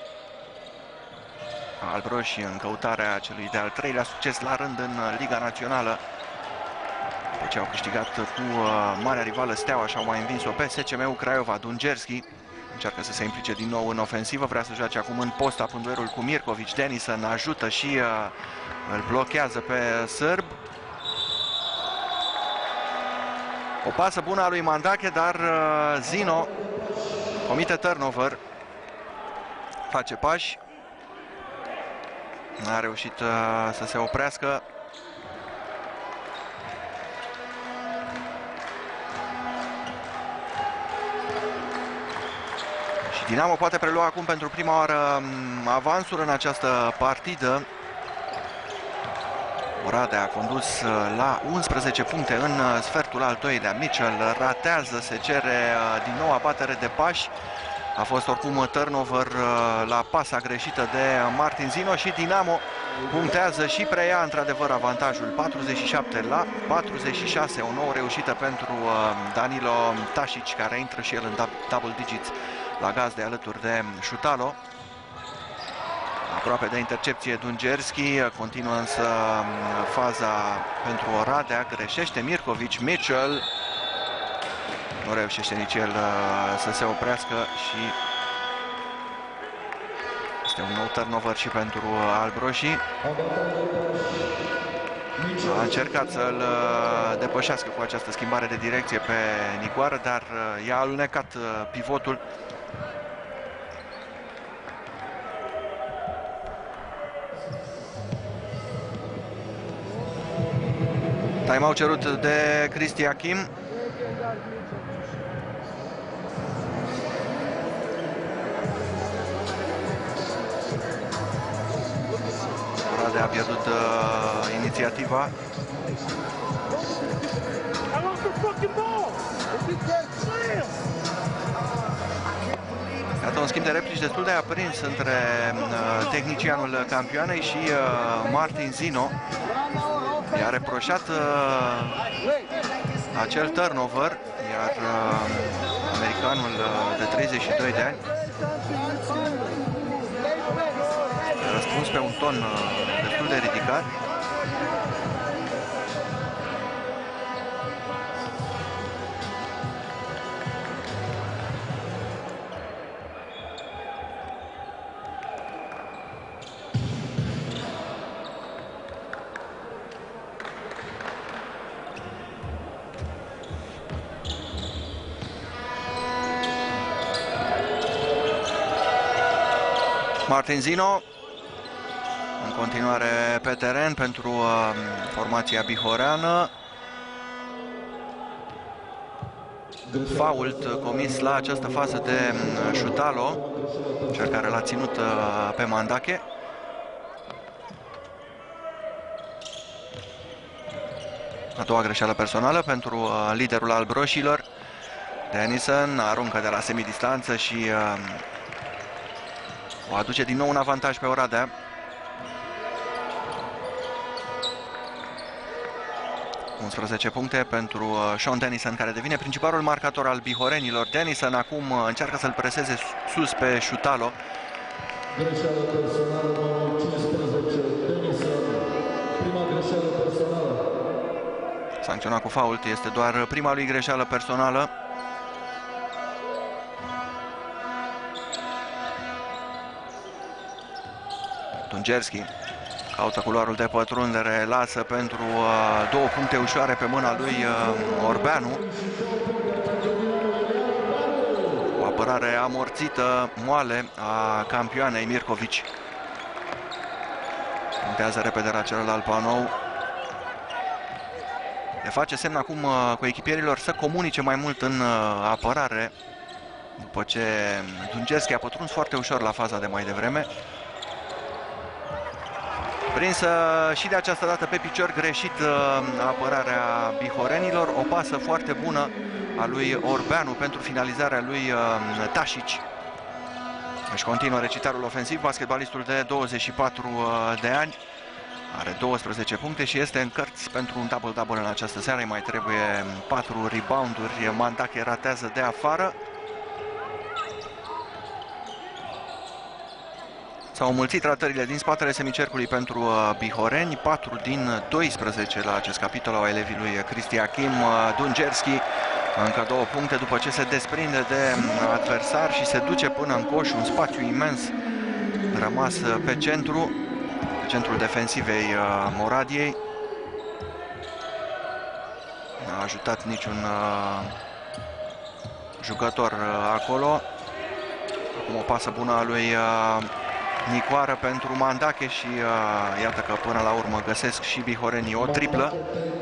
Albroșii în căutarea celui de-al treilea succes la rând în Liga Națională. După ce au câștigat cu uh, marea rivală Steaua și au mai învins-o pe S C M-ul Craiova. Dungerski încearcă să se implice din nou în ofensivă, vrea să joace acum în post, apând duelul cu Mirkovic. Denison ajută și uh, îl blochează pe sârb. O pasă bună a lui Mandache, dar uh, Zino comite turnover, face pași, n-a reușit uh, să se oprească. Și Dinamo poate prelua acum pentru prima oară avansul în această partidă. Oradea a condus la unsprezece puncte în sfertul al doilea. Mitchell ratează, se cere din nou abatere de pași. A fost oricum turnover la pasa greșită de Martin Zino și Dinamo punctează și preia într-adevăr avantajul, patruzeci și șapte la patruzeci și șase. O nouă reușită pentru Danilo Tasic, care intră și el în double digits la gazde alături de Șutalo. Aproape de intercepție Dungerski, continuă însă faza pentru Oradea, greșește Mirkovic. Mitchell nu reușește nici el să se oprească și este un nou turnover și pentru albroșii. A încercat să-l depășească cu această schimbare de direcție pe Nicoară, dar i-a alunecat pivotul. Time-out cerut de Cristi Achim. Oradea a pierdut uh, inițiativa. Iată un schimb de replici destul de aprins între uh, tehnicianul campioanei și uh, Martin Zino. I-a reproșat uh, acel turnover, iar uh, americanul uh, de treizeci și doi de ani a răspuns pe un ton uh, destul de ridicat. Martin Zino în continuare pe teren pentru uh, formația bihoreană. Fault comis la această fază de uh, Șutalo, cel care l-a ținut uh, pe Mandache. A doua greșeală personală pentru uh, liderul albroșilor. Denison aruncă de la semidistanță și uh, o aduce din nou un avantaj pe Oradea. unsprezece puncte pentru Sean Denison, care devine principalul marcator al bihorenilor. Denison acum încearcă să-l preseze sus pe Șutalo. Greșeală personală, numărul cincisprezece, Denison, prima greșeală personală. Sancționat cu fault, este doar prima lui greșeală personală. Dungerski caută culoarul de pătrundere, lasă pentru uh, două puncte ușoare pe mâna lui uh, Orbeanu. O apărare amorțită, moale a campioanei Mirkovic. Punctează repede la celălalt panou. Le face semn acum uh, cu echipierilor să comunice mai mult în uh, apărare. după ce Dungerski a pătruns foarte ușor la faza de mai devreme. Prinsă și de această dată pe picior greșit apărarea bihorenilor. O pasă foarte bună a lui Orbeanu pentru finalizarea lui Tașici. Își continuă recitarul ofensiv, basketbalistul de douăzeci și patru de ani. Are douăsprezece puncte și este în cărți pentru un double-double în această seară. Îi mai trebuie patru rebounduri. Mandache ratează de afară. S-au mulțit ratările din spatele semicercului pentru uh, bihoreni. patru din doisprezece la acest capitol au elevii lui Cristi Achim. uh, Dungerski încă două puncte după ce se desprinde de uh, adversar și se duce până în coș. Un spațiu imens rămas uh, pe centru, pe centrul defensivei uh, Moradiei. N-a ajutat niciun uh, jucător uh, acolo. Acum o pasă bună a lui uh, Nicoară pentru Mandache și uh, iată că până la urmă găsesc și bihorenii o triplă.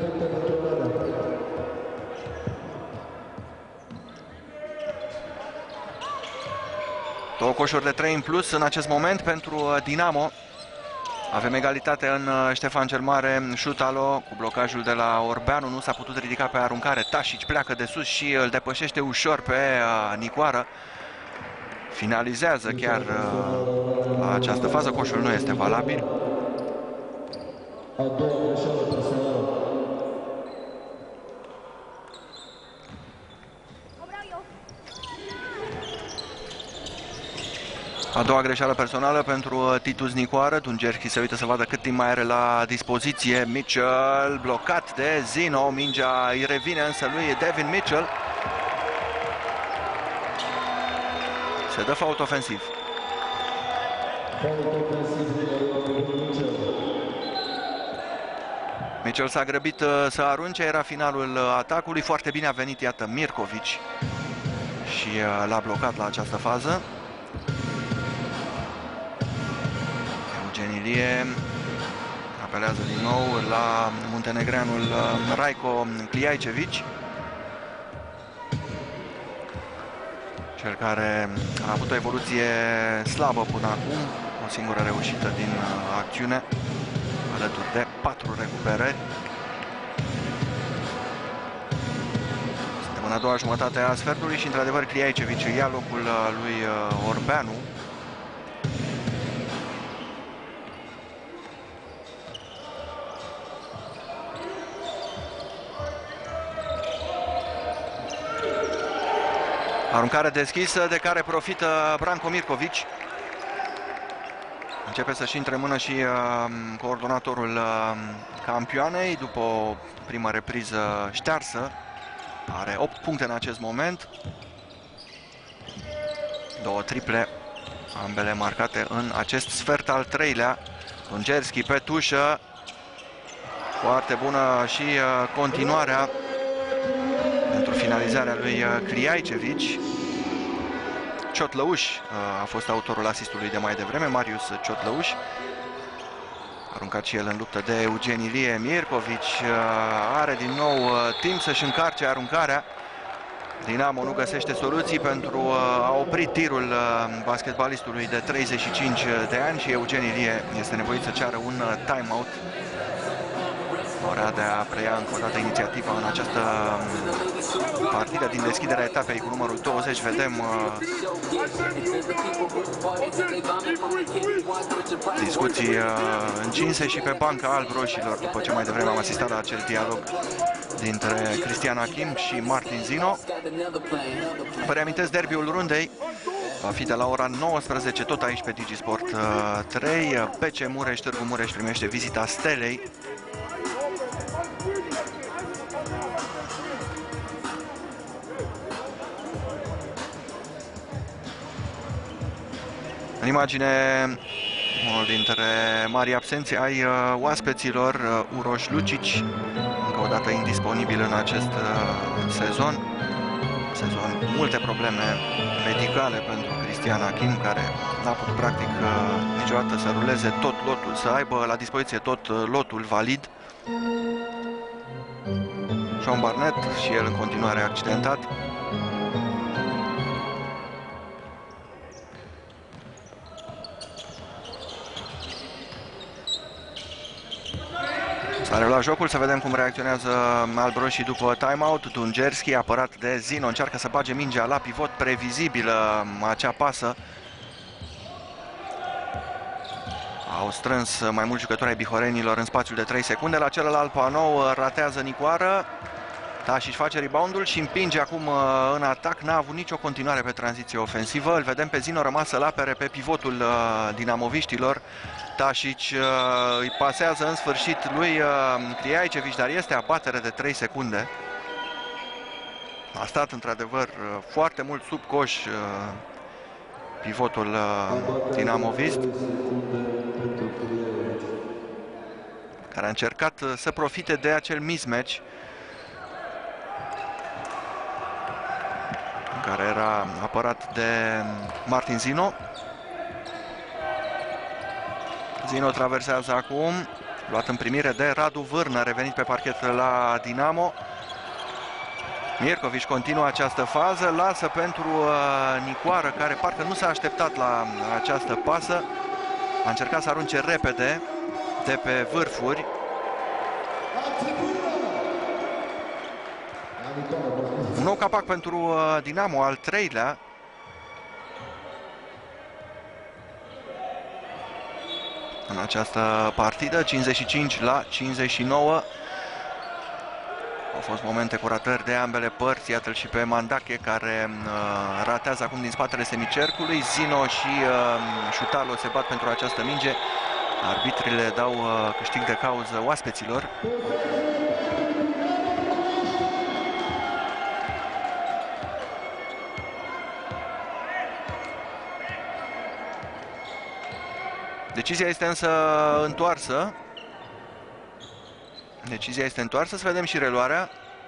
Două coșuri de trei în plus în acest moment pentru uh, Dinamo. Avem egalitate în uh, Ștefan cel Mare. Șutalo cu blocajul de la Orbeanu, nu s-a putut ridica pe aruncare. Tașici pleacă de sus și îl depășește ușor pe uh, Nicoară. Finalizează chiar uh, la această fază. Coșul nu este valabil. A doua greșeală personală. A doua greșeală personală pentru Titus Nicoară. Dungerski se uită să vadă cât timp mai are la dispoziție. Mitchell blocat de Zino. Mingea îi revine însă lui Devin Mitchell. Se dă fault ofensiv. Mitchell s-a grăbit să arunce, era finalul atacului. Foarte bine a venit, iată, Mirković și l-a blocat la această fază. Eugen Ilie apelează din nou la muntenegreanul Rajko Klijajcević, cel care a avut o evoluție slabă până acum, o singură reușită din acțiune, alături de patru recuperări. Suntem în a doua jumătate a sfertului și, într-adevăr, Klijajcević ia locul lui Orbeanu. Aruncare deschisă de care profită Branko Mirković. Începe să-și intre în mână și uh, coordonatorul uh, campioanei după o primă repriză ștearsă. Are opt puncte în acest moment. Două triple, ambele marcate în acest sfert al treilea. Dungerski pe tușă. Foarte bună și uh, continuarea pentru finalizarea lui Klijajcević. Ciotlăuș a fost autorul asistului de mai devreme, Marius Ciotlăuș. Aruncat și el în luptă de Eugen Ilie. Mirković are din nou timp să-și încarce aruncarea. Dinamo nu găsește soluții pentru a opri tirul basketbalistului de treizeci și cinci de ani și Eugen Ilie este nevoit să ceară un timeout. Ora de a preia încă o dată inițiativa în această partidă din deschiderea etapei cu numărul douăzeci. Vedem uh, discuții uh, încinse și pe banca alb-roșilor, după ce mai devreme am asistat la acel dialog dintre Cristian Achim și Martin Zino. Vă reamintesc derbiul rundei. Va fi de la ora nouăsprezece, tot aici pe Digisport trei. P C Mureș, Târgu Mureș primește vizita Stelei. În imagine, unul dintre mari absenți ai uh, oaspeților, uh, Uroș Lucic, încă o dată indisponibil în acest uh, sezon. Sezon cu multe probleme medicale pentru Cristian Achim, care n-a putut practic uh, niciodată să ruleze tot lotul, să aibă la dispoziție tot uh, lotul valid. Sean Barnett și el în continuare accidentat. S-a reluat jocul, să vedem cum reacționează albroșii după timeout. Dungerski, apărat de Zino, încearcă să bage mingea la pivot, previzibilă acea pasă. Au strâns mai mulți jucători ai bihorenilor în spațiul de trei secunde. La celălalt panou ratează Nicoară. Tașici face reboundul și împinge acum în atac. N-a avut nicio continuare pe tranziție ofensivă. Îl vedem pe Zino rămas să-l apere pe pivotul dinamoviștilor. Tașici îi pasează în sfârșit lui Kriaicevic, dar este abatere de trei secunde. A stat într-adevăr foarte mult sub coș pivotul dinamovist, care a încercat să profite de acel mismatch care era apărat de Martin Zino. Zino traversează acum, luat în primire de Radu Vârnă, revenit pe parchet la Dinamo. Mirkovic continuă această fază, lasă pentru uh, Nicoară, care parcă nu s-a așteptat la această pasă. A încercat să arunce repede de pe vârfuri. Un nou capac pentru uh, Dinamo, al treilea. În această partidă, cincizeci și cinci la cincizeci și nouă. Au fost momente cu ratări de ambele părți. Iată-l și pe Mandache, care uh, ratează acum din spatele semicercului. Zino și uh, Șutalo se bat pentru această minge. Arbitrile dau uh, câștig de cauză oaspeților. Decizia este însă întoarsă. Decizia este întoarsă. Să vedem și reluarea.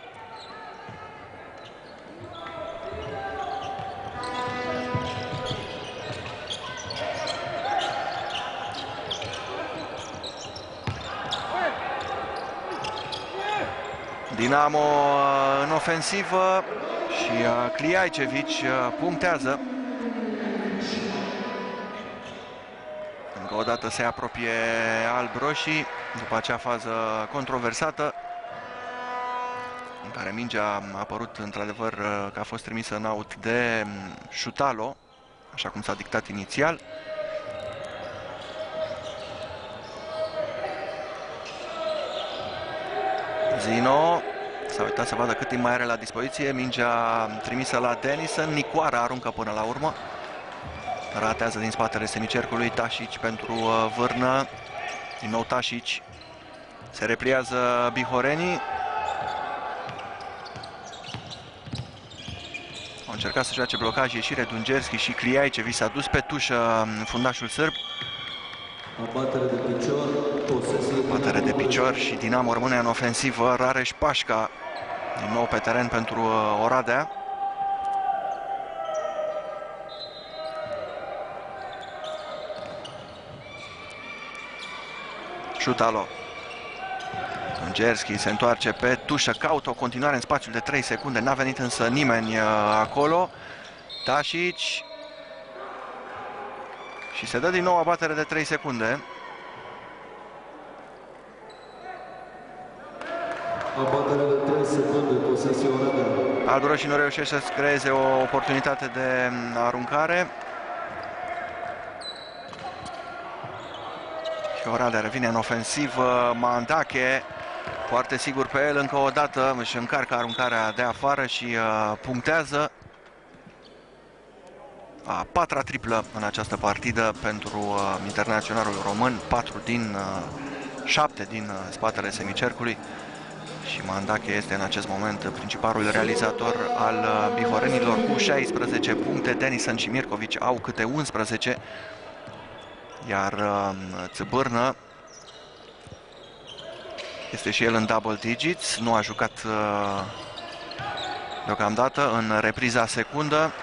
Dinamo în ofensivă și Kriaicevic punctează. Încă o dată se apropie alb-roșii după acea fază controversată, în care mingea a apărut într-adevăr că a fost trimisă în out de Șutalo, așa cum s-a dictat inițial. Zino s-a uitat să vadă cât timp mai are la dispoziție. Mingea trimisă la Denison. Nicoară aruncă până la urmă. Ratează din spatele semicercului. Tașici pentru Vârnă. Din nou Tașici. Se repliază bihorenii. Au încercat să joace blocaj, ieșire Dungerski și Kriaicevic s-a dus pe tușă fundașul sârb. Abatere de picior, posesie. Abatere de picior și Dinamo rămâne în ofensivă. Rareș Pașca din nou pe teren pentru Oradea. Șutalo. Dungerski se întoarce pe tușă, caută o continuare în spațiul de trei secunde. N-a venit însă nimeni acolo. Tașici. Și se dă din nou abatere de trei secunde. Abatere de trei secunde, posesie Oradea. Albroșii nu reușește să creeze o oportunitate de aruncare. Și Oradea revine în ofensivă. Mandache, foarte sigur pe el, încă o dată își încarcă aruncarea de afară și uh, punctează. A patra triplă în această partidă pentru uh, internaționalul român, patru din uh, șapte din uh, spatele semicercului. Și Mandache este în acest moment principalul realizator al uh, bihorenilor cu șaisprezece puncte. Denison și Mirkovic au câte unsprezece. Iar uh, Țăbârnă este și el în double digits. Nu a jucat uh, deocamdată în repriza secundă.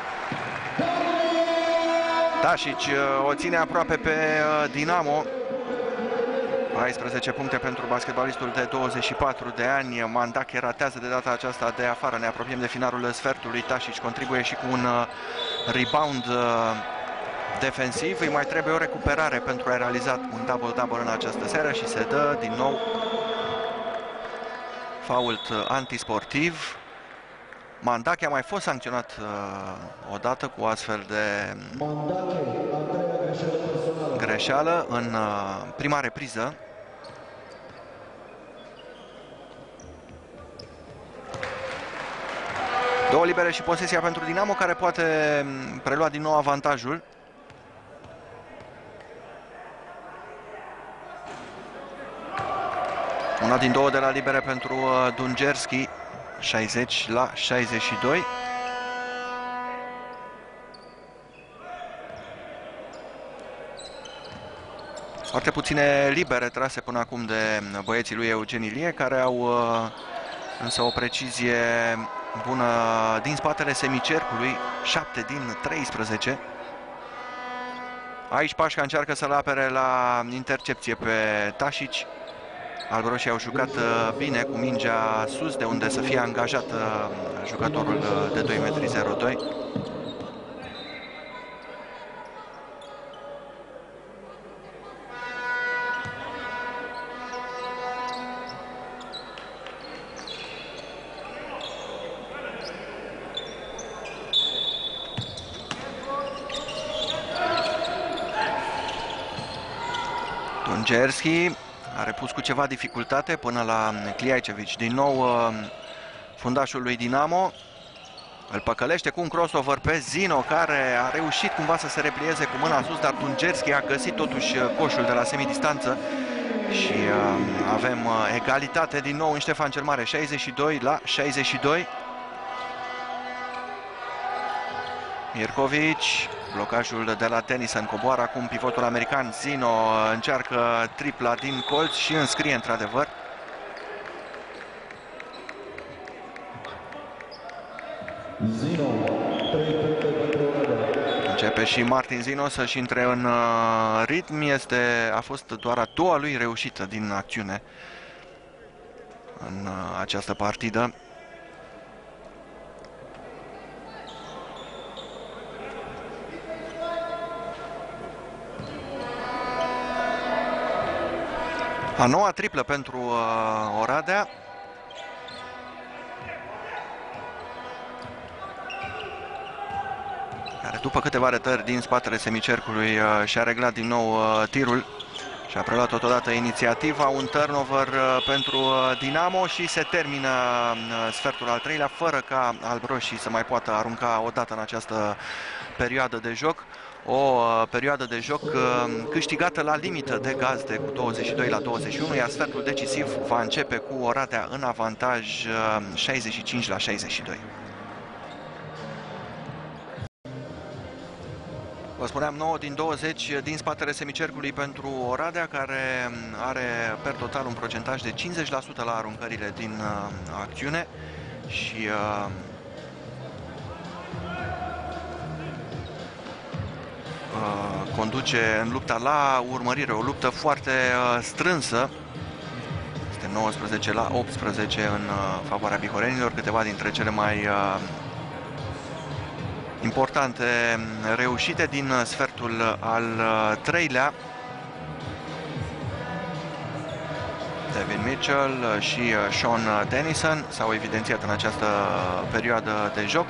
Tașici uh, o ține aproape pe uh, Dinamo. paisprezece puncte pentru basketbalistul de douăzeci și patru de ani. Mandache ratează de data aceasta de afară. Ne apropiem de finalul sfertului. Tașici contribuie și cu un uh, rebound uh, defensiv. Îi mai trebuie o recuperare pentru a realiza un double-double în această seară și se dă din nou fault antisportiv. Mandache a mai fost sancționat uh, odată cu astfel de greșeală în uh, prima repriză. Două libere și posesia pentru Dinamo, care poate prelua din nou avantajul. Una din două de la libere pentru uh, Dungerski. șaizeci la șaizeci și doi. Foarte puține libere trase până acum de băieții lui Eugen Ilie, care au însă o precizie bună din spatele semicercului, șapte din treisprezece. Aici Pașca încearcă să-l apere la intercepție pe Tașici. Albroșii au jucat bine cu mingea sus, de unde să fie angajat jucătorul de doi metri zero doi. Dungerski a repus cu ceva dificultate până la Kliaicevic. Din nou fundașul lui Dinamo îl păcălește cu un crossover pe Zino, care a reușit cumva să se replieze cu mâna sus, dar Dungerski a găsit totuși coșul de la semidistanță și uh, avem uh, egalitate din nou în Ștefan cel Mare, șaizeci și doi la șaizeci și doi. Mirkovic, blocajul de la Tennyson, coboară acum pivotul american. Zino încearcă tripla din colț și înscrie într-adevăr. Zino, trei puncte pentru Oradea. Începe și Martin Zino să-și intre în ritm. Este, a fost doar a doua lui reușită din acțiune în această partidă. A noua triplă pentru uh, Oradea. Care după câteva retări din spatele semicercului uh, și-a reglat din nou uh, tirul și a preluat totodată inițiativa. Un turnover uh, pentru uh, Dinamo și se termină uh, sfertul al treilea fără ca albroșii să mai poată arunca o dată în această perioadă de joc. O uh, perioadă de joc uh, câștigată la limită de gazde cu douăzeci și doi la douăzeci și unu, iar sfertul decisiv va începe cu Oradea în avantaj uh, șaizeci și cinci la șaizeci și doi. Vă spuneam, nouă din douăzeci din spatele semicercului pentru Oradea, care are per total un procentaj de cincizeci la sută la aruncările din uh, acțiune și uh, conduce în lupta la urmărire, o luptă foarte uh, strânsă. Este nouăsprezece la optsprezece în uh, favoarea bihorenilor, câteva dintre cele mai uh, importante reușite din sfertul al uh, treilea. Devin Mitchell și uh, Sean Tennyson s-au evidențiat în această perioadă de joc.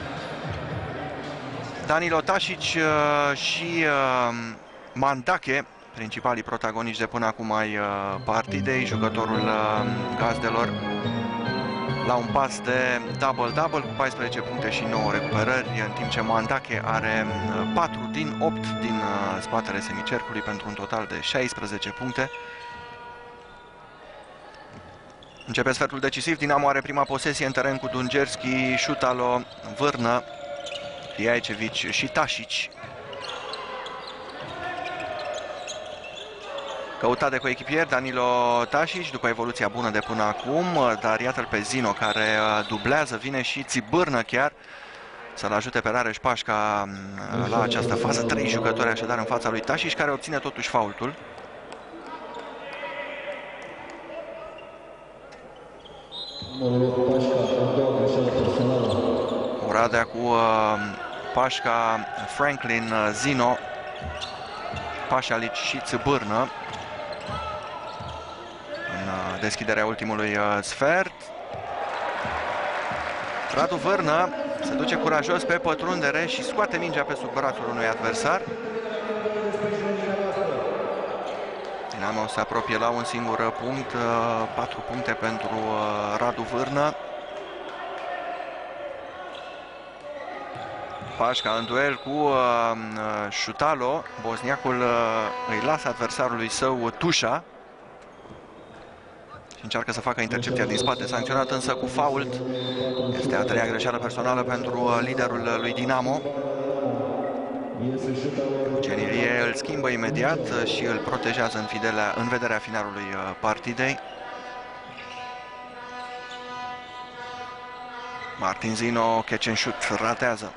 Danilo Tašić și Mandache, principalii protagoniști de până acum ai partidei, jucătorul gazdelor la un pas de double-double cu paisprezece puncte și nouă recuperări, în timp ce Mandache are patru din opt din spatele semicercului pentru un total de șaisprezece puncte. Începe sfertul decisiv. Dinamo are prima posesie în teren cu Dungerski, Șutalo, Vârnă, Kliaicevic și Tašić. Căutat de coechipier Danilo Tašić după evoluția bună de până acum, dar iată-l pe Zino care dublează, vine și Țibârnă chiar să-l ajute pe Rareș Pașca la această fază. Trei jucători așadar în fața lui Tašić, care obține totuși faultul. Oradea cu uh, Pașca, Franklin, Zino, Pașalic și Țibârnă în uh, deschiderea ultimului sfert. Radu Vârnă se duce curajos pe pătrundere și scoate mingea pe sub brațul unui adversar. Dinamo se apropie la un singur punct, patru puncte pentru Radu Vârnă. Pașca în duel cu uh, Șutalo. Bosniacul uh, îi lasă adversarului său tușa și încearcă să facă intercepția din spate, sancționat însă cu fault. Este a treia greșeală personală pentru uh, liderul lui Dinamo. Genilie îl schimbă imediat și îl protejează în, fidelea, în vederea finalului uh, partidei. Martin Zino, catch and shoot, ratează.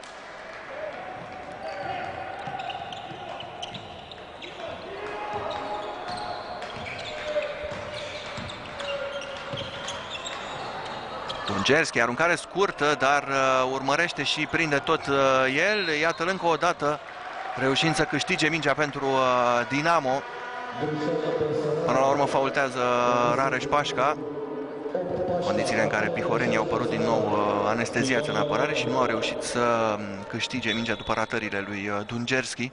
Dungerski, aruncare scurtă, dar uh, urmărește și prinde tot uh, el. Iată-l încă o dată reușind să câștige mingea pentru uh, Dinamo. Până la urmă faultează Rareș Pașca. Condițiile în care pihorenii au părut din nou uh, anesteziați în apărare și nu au reușit să câștige mingea după ratările lui uh, Dungerski.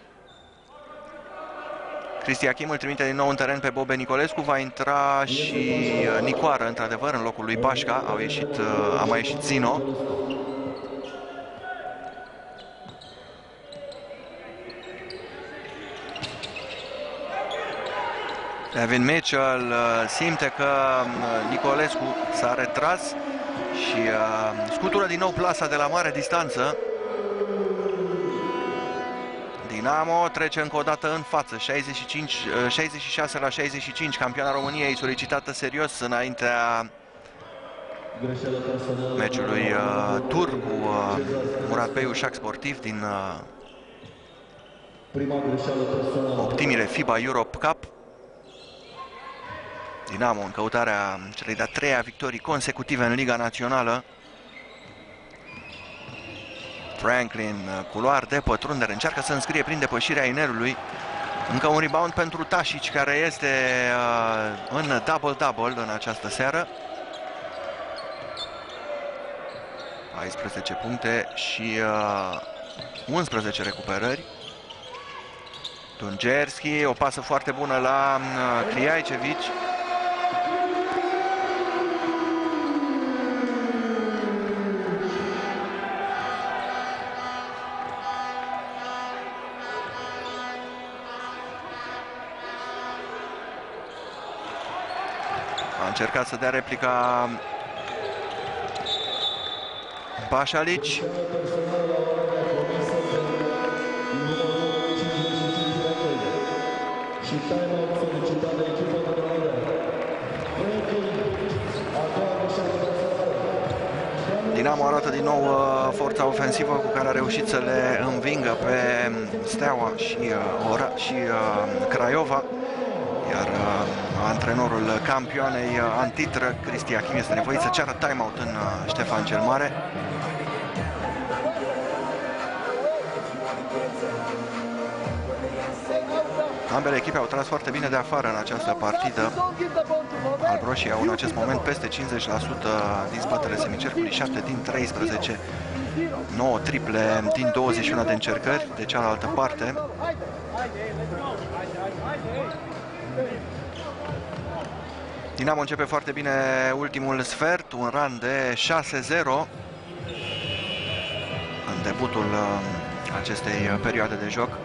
Cristi Achim îl trimite din nou în teren pe Bobe Nicolescu, va intra și Nicoară, într-adevăr, în locul lui Pașca. Au ieșit, a mai ieșit Zino. Devin Mitchell simte că Nicolescu s-a retras și scutură din nou plasa de la mare distanță. Dinamo trece încă o dată în față, șaizeci și cinci, șaizeci și șase la șaizeci și cinci, campioana României solicitată serios înaintea meciului uh, tur cu uh, Murat Beiu, șac sportiv din uh, optimile FIBA Europe Cup. Dinamo în căutarea celei de-a treia victorii consecutive în Liga Națională. Franklin, culoar de pătrundere, încearcă să înscrie prin depășirea inerului. Încă un rebound pentru Tasic, care este uh, în double-double în această seară. paisprezece puncte și uh, unsprezece recuperări. Dungerski, o pasă foarte bună la uh, Klijaicevic. A încercat să dea replica Pașalici. Dinamo arată din nou uh, forța ofensivă cu care a reușit să le învingă pe Steaua și, uh, Ora, și uh, Craiova. Iar uh, antrenorul campioanei uh, antitră, Cristi Achim, este nevoit să ceară timeout în uh, Ștefan cel Mare. Ambele echipe au tras foarte bine de afară în această partidă. Albroșii au în acest moment peste cincizeci la sută din spatele semicercului, șapte din treisprezece, nouă triple din douăzeci și unu de încercări de cealaltă parte. Dinamo începe foarte bine ultimul sfert, un run de șase zero în debutul acestei perioade de joc.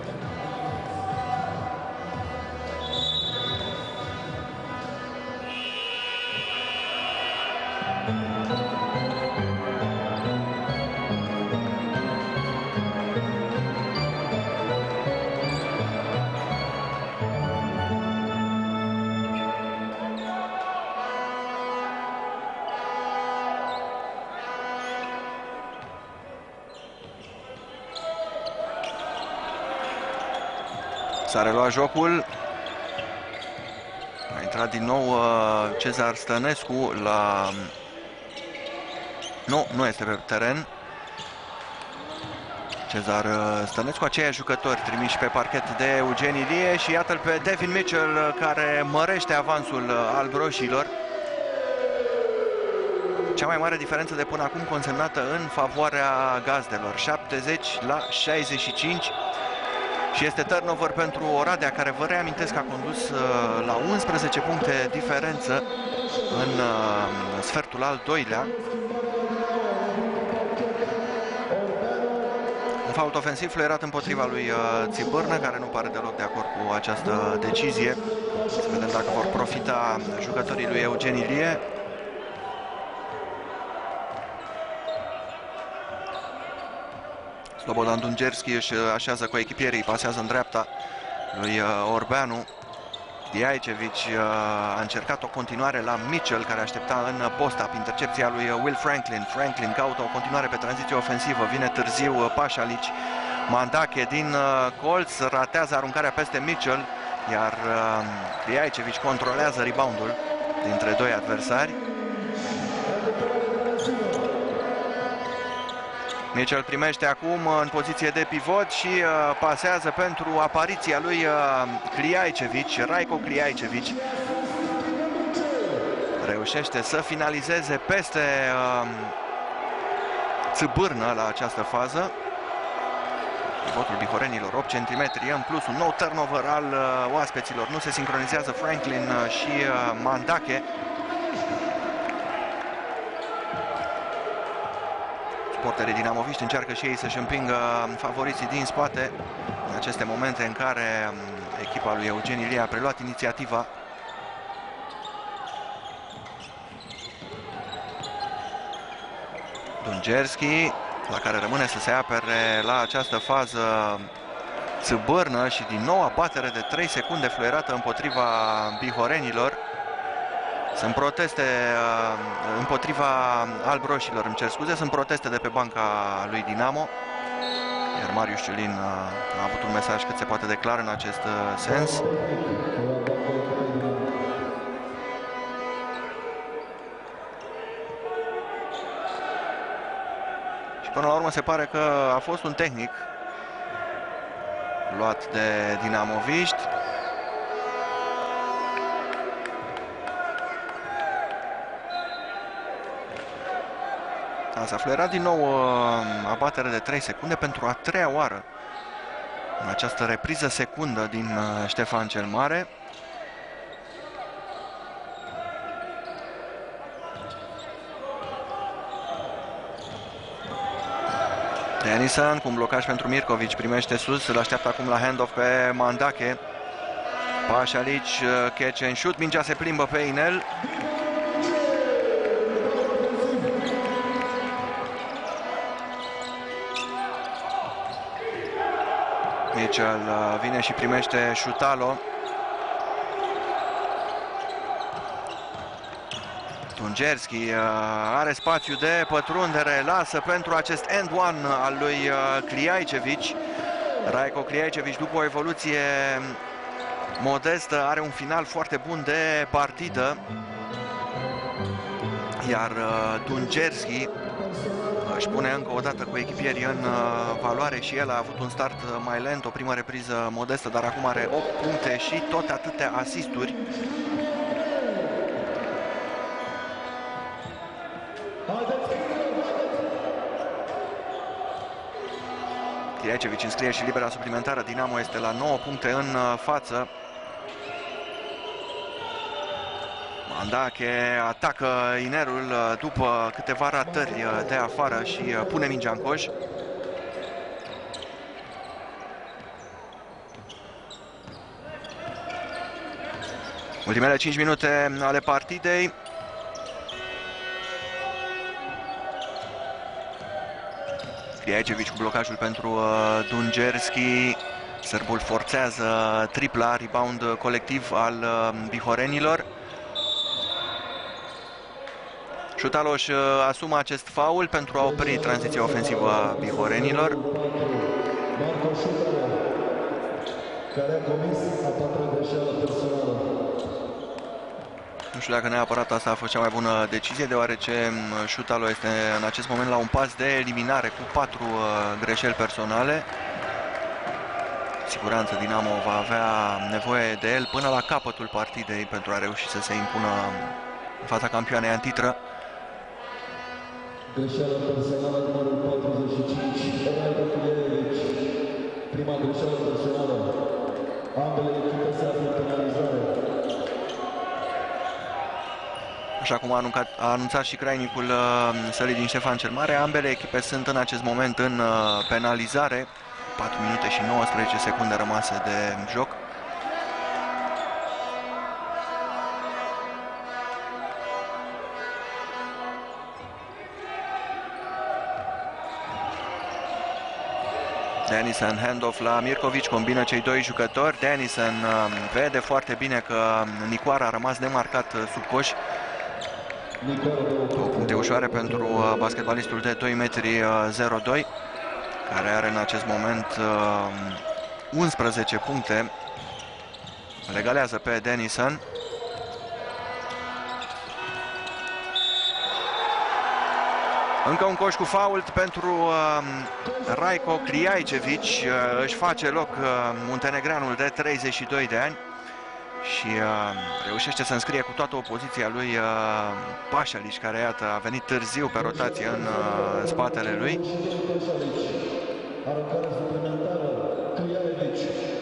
S-a reluat jocul. A intrat din nou uh, Cezar Stănescu la... Nu, nu este pe teren. Cezar Stănescu, aceiași jucători trimiși pe parchet de Eugen Ilie și iată-l pe Devin Mitchell, care mărește avansul albroșilor. Cea mai mare diferență de până acum consemnată în favoarea gazdelor, șaptezeci la șaizeci și cinci. Și este turnover pentru Oradea, care vă reamintesc că a condus la unsprezece puncte diferență în sfertul al doilea. Un fault ofensiv fluierat împotriva lui Țibârnă, care nu pare deloc de acord cu această decizie. Să vedem dacă vor profita jucătorii lui Eugen Ilie. Slobodan Dungerski își așează coechipierii, pasează în dreapta lui Orbeanu. Diaicevici a încercat o continuare la Mitchell, care aștepta în post-up intercepția lui Will Franklin. Franklin caută o continuare pe tranziție ofensivă, vine târziu Pașalici. Mandache din colț ratează aruncarea peste Mitchell, iar Diaicevici controlează reboundul dintre doi adversari. Mitchell primește acum în poziție de pivot și uh, pasează pentru apariția lui uh, Cliaicevici, Raico Cliaicevici. Reușește să finalizeze peste uh, Țibârnă la această fază. Pivotul bihorenilor, opt centimetri în plus, un nou turnover al uh, oaspeților. Nu se sincronizează Franklin uh, și uh, Mandache. Suporterii dinamoviști încearcă și ei să-și împingă favoriții din spate în aceste momente în care echipa lui Eugen Ilie a preluat inițiativa. Dungerski, la care rămâne să se apere la această fază Țibârnă, și din nou abatere de trei secunde fluierată împotriva bihorenilor. Sunt proteste uh, împotriva albroșilor, îmi cer scuze, sunt proteste de pe banca lui Dinamo. Iar Marius Ciulin uh, a avut un mesaj cât se poate de clar în acest uh, sens. Și până la urmă se pare că a fost un tehnic luat de dinamoviști. S-a fluierat din nou uh, abatere de trei secunde pentru a treia oară în această repriză secundă din uh, Ștefan cel Mare. Denison cu un blocaj pentru Mirkovic, primește sus, îl așteaptă acum la handoff pe Mandache. Pașalici, uh, catch and shoot, mingea se plimbă pe inel. Mitchell vine și primește Șutalo. Dungerski are spațiu de pătrundere, lasă pentru acest end one al lui Cliaicevici. Raico Cliaicevici, după o evoluție modestă, are un final foarte bun de partidă. Iar Dungerski își pune încă o dată cu echipierii în valoare și el a avut un start mai lent, o primă repriză modestă, dar acum are opt puncte și tot atâtea asisturi. Cliaicevici înscrie și libera suplimentară. Dinamo este la nouă puncte în față. Mandache atacă inerul după câteva ratări de afară și pune mingea în coș. Ultimele cinci minute ale partidei. Cliaicevici cu blocajul pentru Dungerski. Sârbul forțează tripla, rebound colectiv al bihorenilor. Șutalo își asumă acest faul pentru a opri tranziția ofensivă a bihorenilor. Marco Șutalo, care a comis a patra greșeală personală. Nu știu dacă neapărat asta a fost cea mai bună decizie, deoarece Șutalo este în acest moment la un pas de eliminare cu patru greșeli personale. Siguranță Dinamo va avea nevoie de el până la capătul partidei pentru a reuși să se impună în fața campioanei în titră. Greșeală personală numărul patruzeci și cinci, Raico Clievici. Prima greșeală personală. Ambele echipe se află în penalizare. Așa cum a anunțat, a anunțat și crainicul uh, sălii din Ștefan cel Mare, ambele echipe sunt în acest moment în uh, penalizare. patru minute și nouăsprezece secunde rămase de joc. Denison, handoff la Mirkovic, combină cei doi jucători. Denison uh, vede foarte bine că Nicoara a rămas nemarcat uh, sub coș. Două puncte ușoare pentru uh, basketbalistul de doi metri zero doi, care are în acest moment uh, unsprezece puncte. Legalează pe Denison. Încă un coș cu fault pentru uh, Raico Cliaicevic. Uh, își face loc uh, muntenegreanul de treizeci și doi de ani și uh, reușește să înscrie cu toată opoziția lui uh, Pașalici, care iată a venit târziu pe rotație în uh, spatele lui. Aruncare suplimentară, Cliaicevic.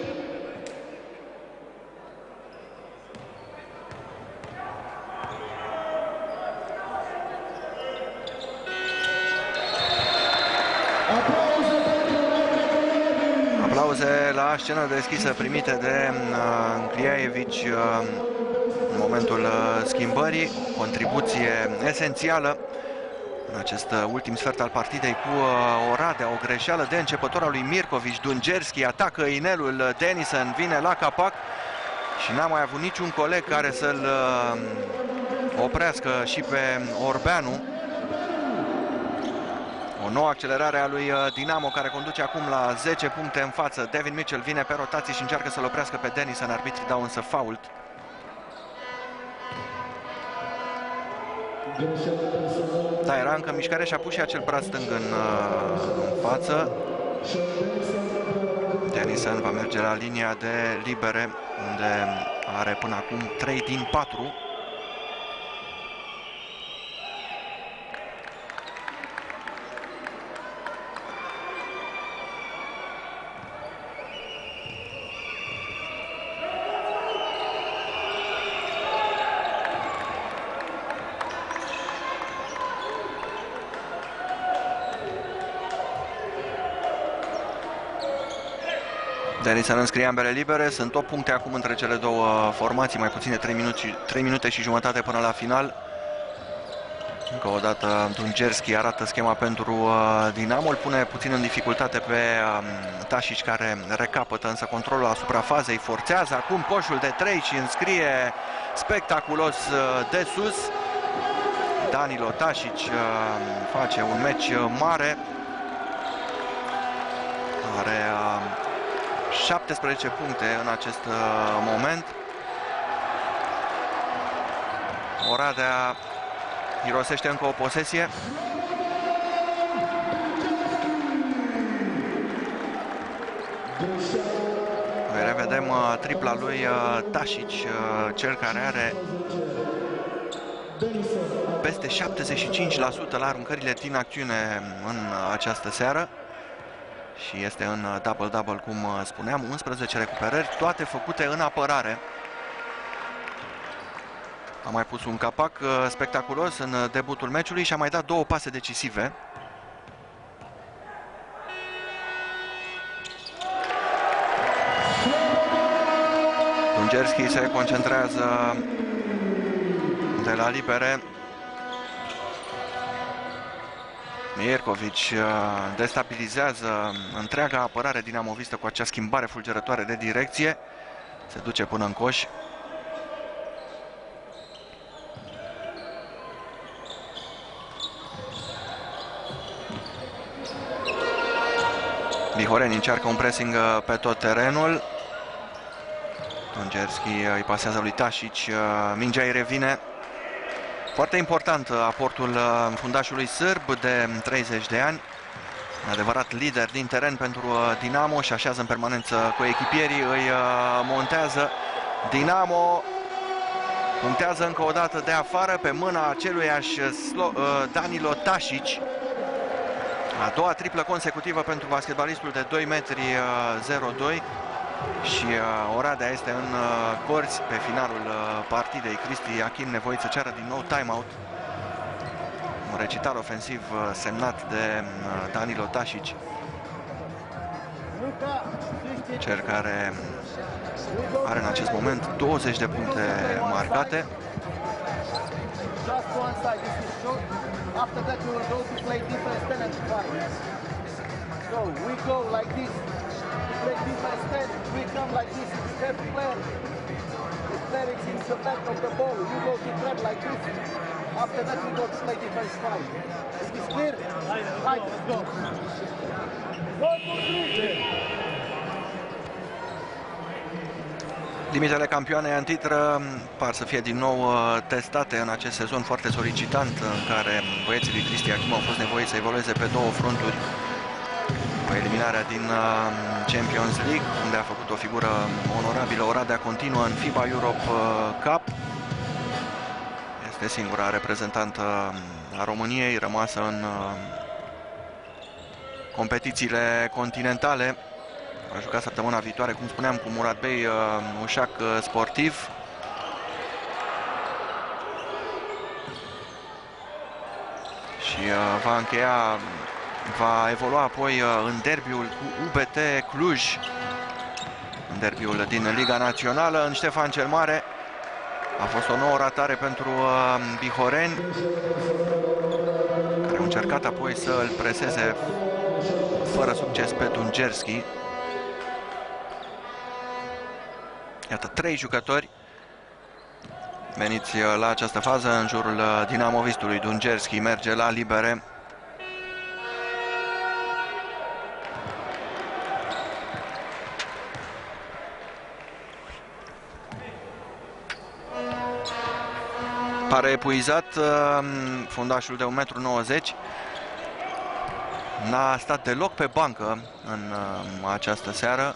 Aplauze la scenă deschisă primite de uh, Cliaicevic uh, în momentul uh, schimbării. Contribuție esențială în acest uh, ultim sfert al partidei cu uh, Oradea. O greșeală de începător al lui Mirkovic. Dungerski atacă inelul. Denison vine la capac și n-a mai avut niciun coleg care să-l uh, oprească și pe Orbeanu. O nouă accelerare a lui Dinamo, care conduce acum la zece puncte în față. Devin Mitchell vine pe rotație și încearcă să-l oprească pe Denison. Arbitrii dau însă fault. Da, era încă mișcare și a pus și acel braț stâng în, în față. Denison va merge la linia de libere, unde are până acum trei din patru. Denison înscrie ambele libere, sunt opt puncte acum între cele două formații, mai puțin de trei minute, trei minute și jumătate până la final. Încă o dată Dungerski arată schema pentru Dinamo, îl pune puțin în dificultate pe Tasic, care recapătă însă controlul asupra fazei, forțează acum coșul de trei și înscrie spectaculos de sus. Danilo Tasic face un meci mare, are șaptesprezece puncte în acest uh, moment. Oradea irosește încă o posesie. Noi revedem uh, tripla lui uh, Tasic, uh, cel care are peste șaptezeci și cinci la sută la aruncările din acțiune în uh, această seară. Și este în double-double, cum spuneam, unsprezece recuperări, toate făcute în apărare. A mai pus un capac spectaculos în debutul meciului și a mai dat două pase decisive. Dungerski se concentrează de la libere. Mirkovic destabilizează întreaga apărare dinamovistă cu acea schimbare fulgerătoare de direcție. Se duce până în coș. Lihoreni încearcă un pressing pe tot terenul. Dungerski îi pasează lui Tasic, mingea îi revine. Foarte important aportul fundașului sârb de treizeci de ani. Adevărat lider din teren pentru Dinamo și așează în permanență cu echipierii, îi montează. Dinamo Punctează încă o dată de afară pe mâna aceluiași Danilo Tasic. A doua triplă consecutivă pentru basketbalistul de doi metri zero doi. Și Oradea este în corzi pe finalul partidei. Cristi Achim nevoit să ceară din nou timeout. Un recital ofensiv semnat de Danilo Tasic, cel care are în acest moment douăzeci de puncte marcate. After that, we go to play defense five. Is this clear? Right, let's go. Limitele campioanei în titră par să fie din nou testate în acest sezon foarte solicitant, în care băieții lui Cristi Achim au fost nevoiți să evolueze pe două fronturi. Cu eliminarea din Champions League, unde a făcut o figură onorabilă, Oradea continuă în FIBA Europe Cup. Este singura reprezentantă a României rămasă în competițiile continentale. Va juca săptămâna viitoare, cum spuneam, cu Murat Bey Ușac Sportiv. Și va încheia, va evolua apoi în derbiul cu U B T Cluj, în derbiul din Liga Națională, în Ștefan cel Mare. A fost o nouă ratare pentru uh, bihoreni, care au încercat apoi să îl preseze fără succes pe Dungerski. Iată, trei jucători veniți la această fază în jurul dinamovistului. Dungerski merge la libere. Pare epuizat fundașul de un metru nouăzeci. N-a stat deloc pe bancă în această seară.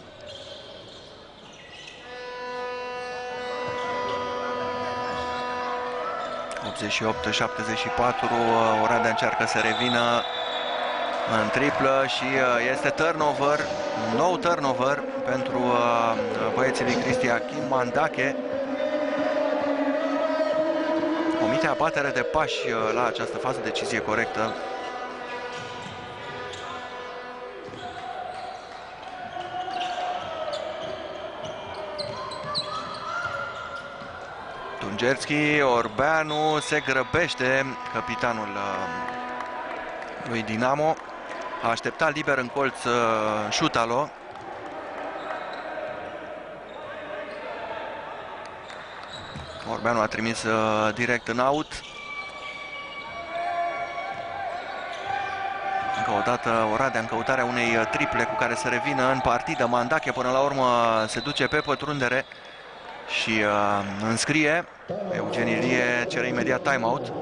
optzeci și opt șaptezeci și patru. Oradea încearcă să revină în triplă și este turnover, un nou turnover pentru băieții lui Cristi Achim. Mandache omite abatere de pași la această fază, decizie corectă. Dungerski, Orbeanu, se grăbește capitanul lui Dinamo. A așteptat liber în colț Șutalo. Orbeanu a trimis uh, direct în out. Încă o dată Oradea în căutarea unei triple cu care să revină în partidă. Mandache până la urmă se duce pe pătrundere și uh, înscrie. Eugen Ilie cere imediat timeout.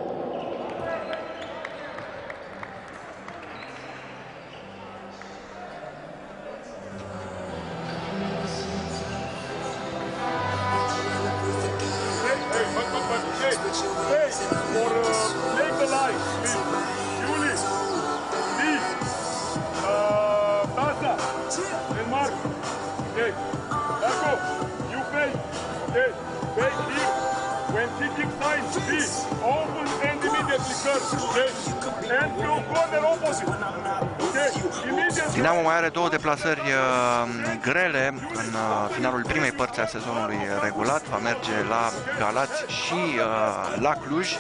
Dinamo mai are două deplasări uh, grele în uh, finalul primei părți a sezonului regulat. Va merge la Galați și uh, la Cluj.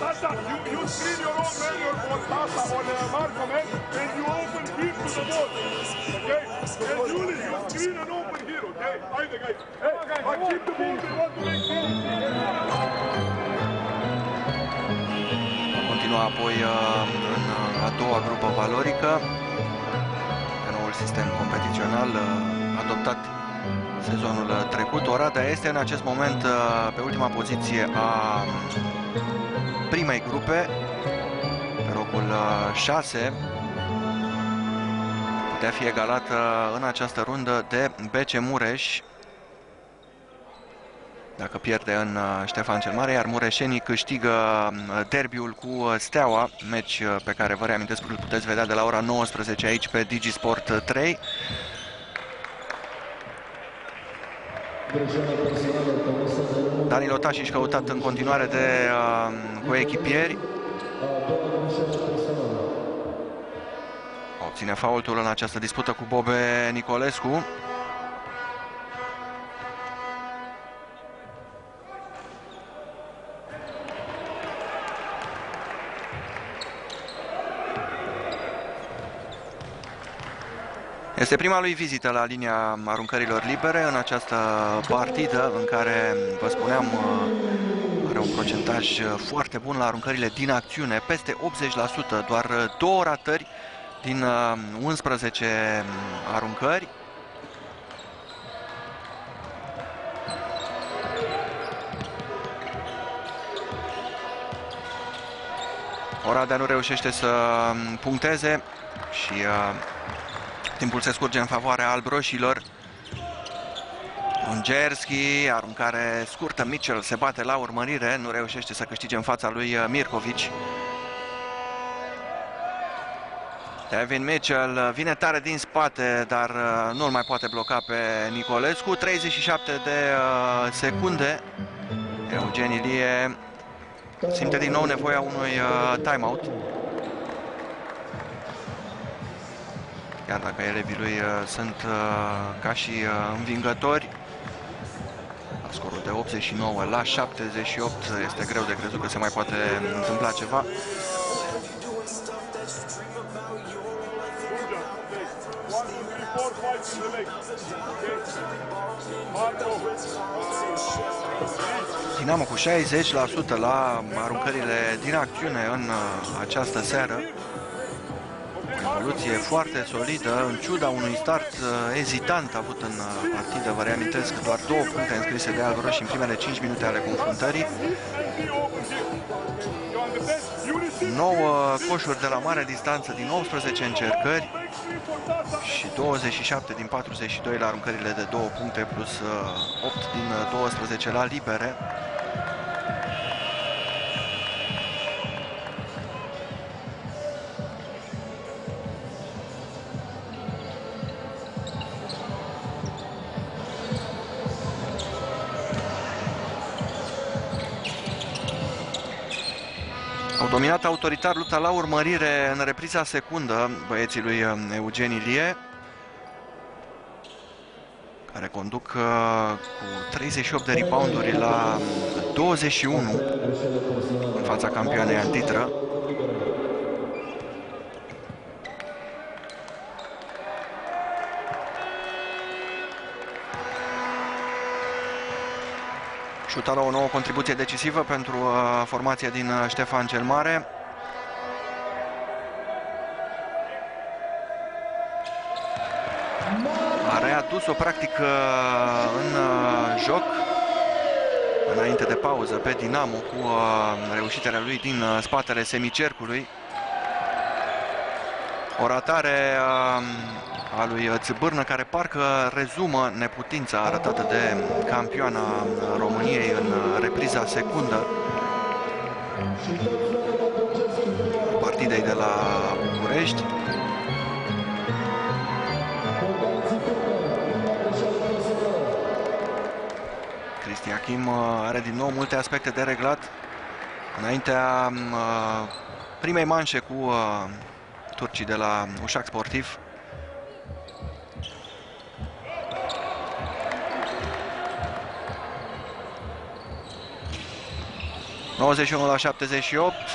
Continua apoi uh, în a doua grupă valorică, sistem competițional adoptat sezonul trecut. Oradea este în acest moment pe ultima poziție a primei grupe, pe locul șase. Putea fi egalată în această rundă de B C Mureș. dacă pierde în Ștefan cel Mare, iar mureșenii câștigă derbiul cu Steaua, meci pe care vă reamintesc că îl puteți vedea de la ora nouăsprezece aici pe DigiSport trei. Danilo Tasic căutat în continuare de uh, coechipieri. Obține faultul în această dispută cu Bobe Nicolescu. Este prima lui vizită la linia aruncărilor libere în această partidă în care, vă spuneam, are un procentaj foarte bun la aruncările din acțiune, peste optzeci la sută, doar două ratări din unsprezece aruncări. Oradea nu reușește să puncteze și uh, timpul se scurge în favoarea albroșilor. Ungerski, aruncare scurtă, Mitchell se bate la urmărire, nu reușește să câștige în fața lui Mirkovic. Devin Mitchell vine tare din spate, dar nu-l mai poate bloca pe Nicolescu. treizeci și șapte de secunde. Eugen Ilie simte din nou nevoia unui timeout. Chiar dacă elevii lui uh, sunt uh, ca și uh, învingători, la scorul de optzeci și nouă la șaptezeci și opt este greu de crezut că se mai poate întâmpla ceva. Dinamo cu șaizeci la sută la aruncările din acțiune în uh, această seară. O evoluție foarte solidă, în ciuda unui start uh, ezitant avut în uh, partidă. Vă reamintesc doar două puncte înscrise de albroși în primele cinci minute ale confruntării. nouă coșuri de la mare distanță din nouăsprezece încercări și douăzeci și șapte din patruzeci și doi la aruncările de două puncte plus uh, opt din douăsprezece la libere. Au dominat autoritar lupta la urmărire în repriza secundă băieții lui Eugen Ilie, care conduc cu treizeci și opt de rebounduri la douăzeci și unu în fața campioanei în titră. Șuta la o nouă contribuție decisivă pentru uh, formația din uh, Ștefan cel Mare. A readus-o practic uh, în uh, joc înainte de pauză pe Dinamo cu uh, reușitele lui din uh, spatele semicercului. O ratare uh, a lui Țibârnă, care parcă rezumă neputința arătată de campioana României în repriza secundă partidei de la București. Cristi Achim are din nou multe aspecte de reglat înaintea primei manșe cu turcii de la Uşak Sportiv. nouăzeci și unu la șaptezeci și opt.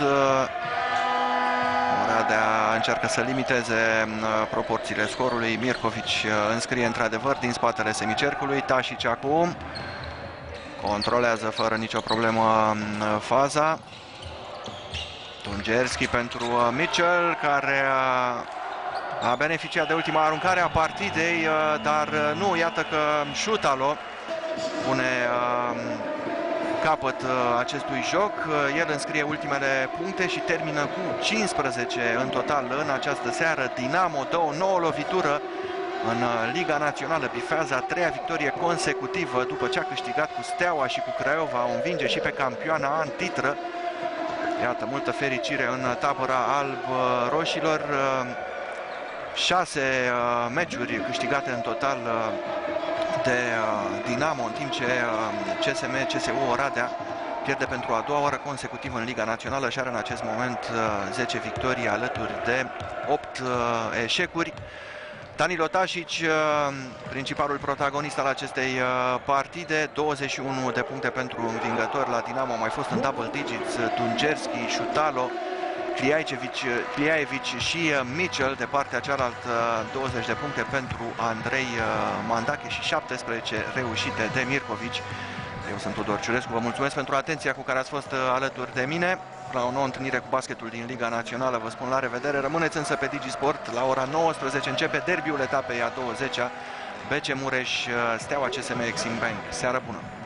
Oradea încearcă să limiteze proporțiile scorului. Mirkovic înscrie într-adevăr din spatele semicercului. Tasic acum controlează fără nicio problemă faza. Ungerski pentru Mitchell, care a beneficiat de ultima aruncare a partidei, dar nu, iată că Șutalo pune capăt acestui joc. El înscrie ultimele puncte și termină cu cincisprezece în total în această seară. Dinamo dă o nouă lovitură în Liga Națională. Bifează a treia victorie consecutivă după ce a câștigat cu Steaua și cu Craiova. O învinge și pe campioana în titră. Iată, multă fericire în tabăra alb-roșilor. Șase meciuri câștigate în total de Dinamo, în timp ce C S M C S U Oradea pierde pentru a doua oară consecutivă în Liga Națională și are în acest moment zece victorii alături de opt eșecuri. Danilo Tasic, principalul protagonist al acestei partide, douăzeci și unu de puncte pentru învingător la Dinamo, au mai fost în double digits Dungerski, Șutalo, Kliaevic și Mitchell. De partea cealaltă douăzeci de puncte pentru Andrei Mandache și șaptesprezece reușite de Mirkovic. Eu sunt Tudor Ciurescu, vă mulțumesc pentru atenția cu care ați fost alături de mine. La o nouă întâlnire cu basketul din Liga Națională vă spun la revedere. Rămâneți însă pe Digisport. La ora nouăsprezece începe derbiul etapei a douăzecea B C Mureș Steaua C S M Exim Bank. Seară bună!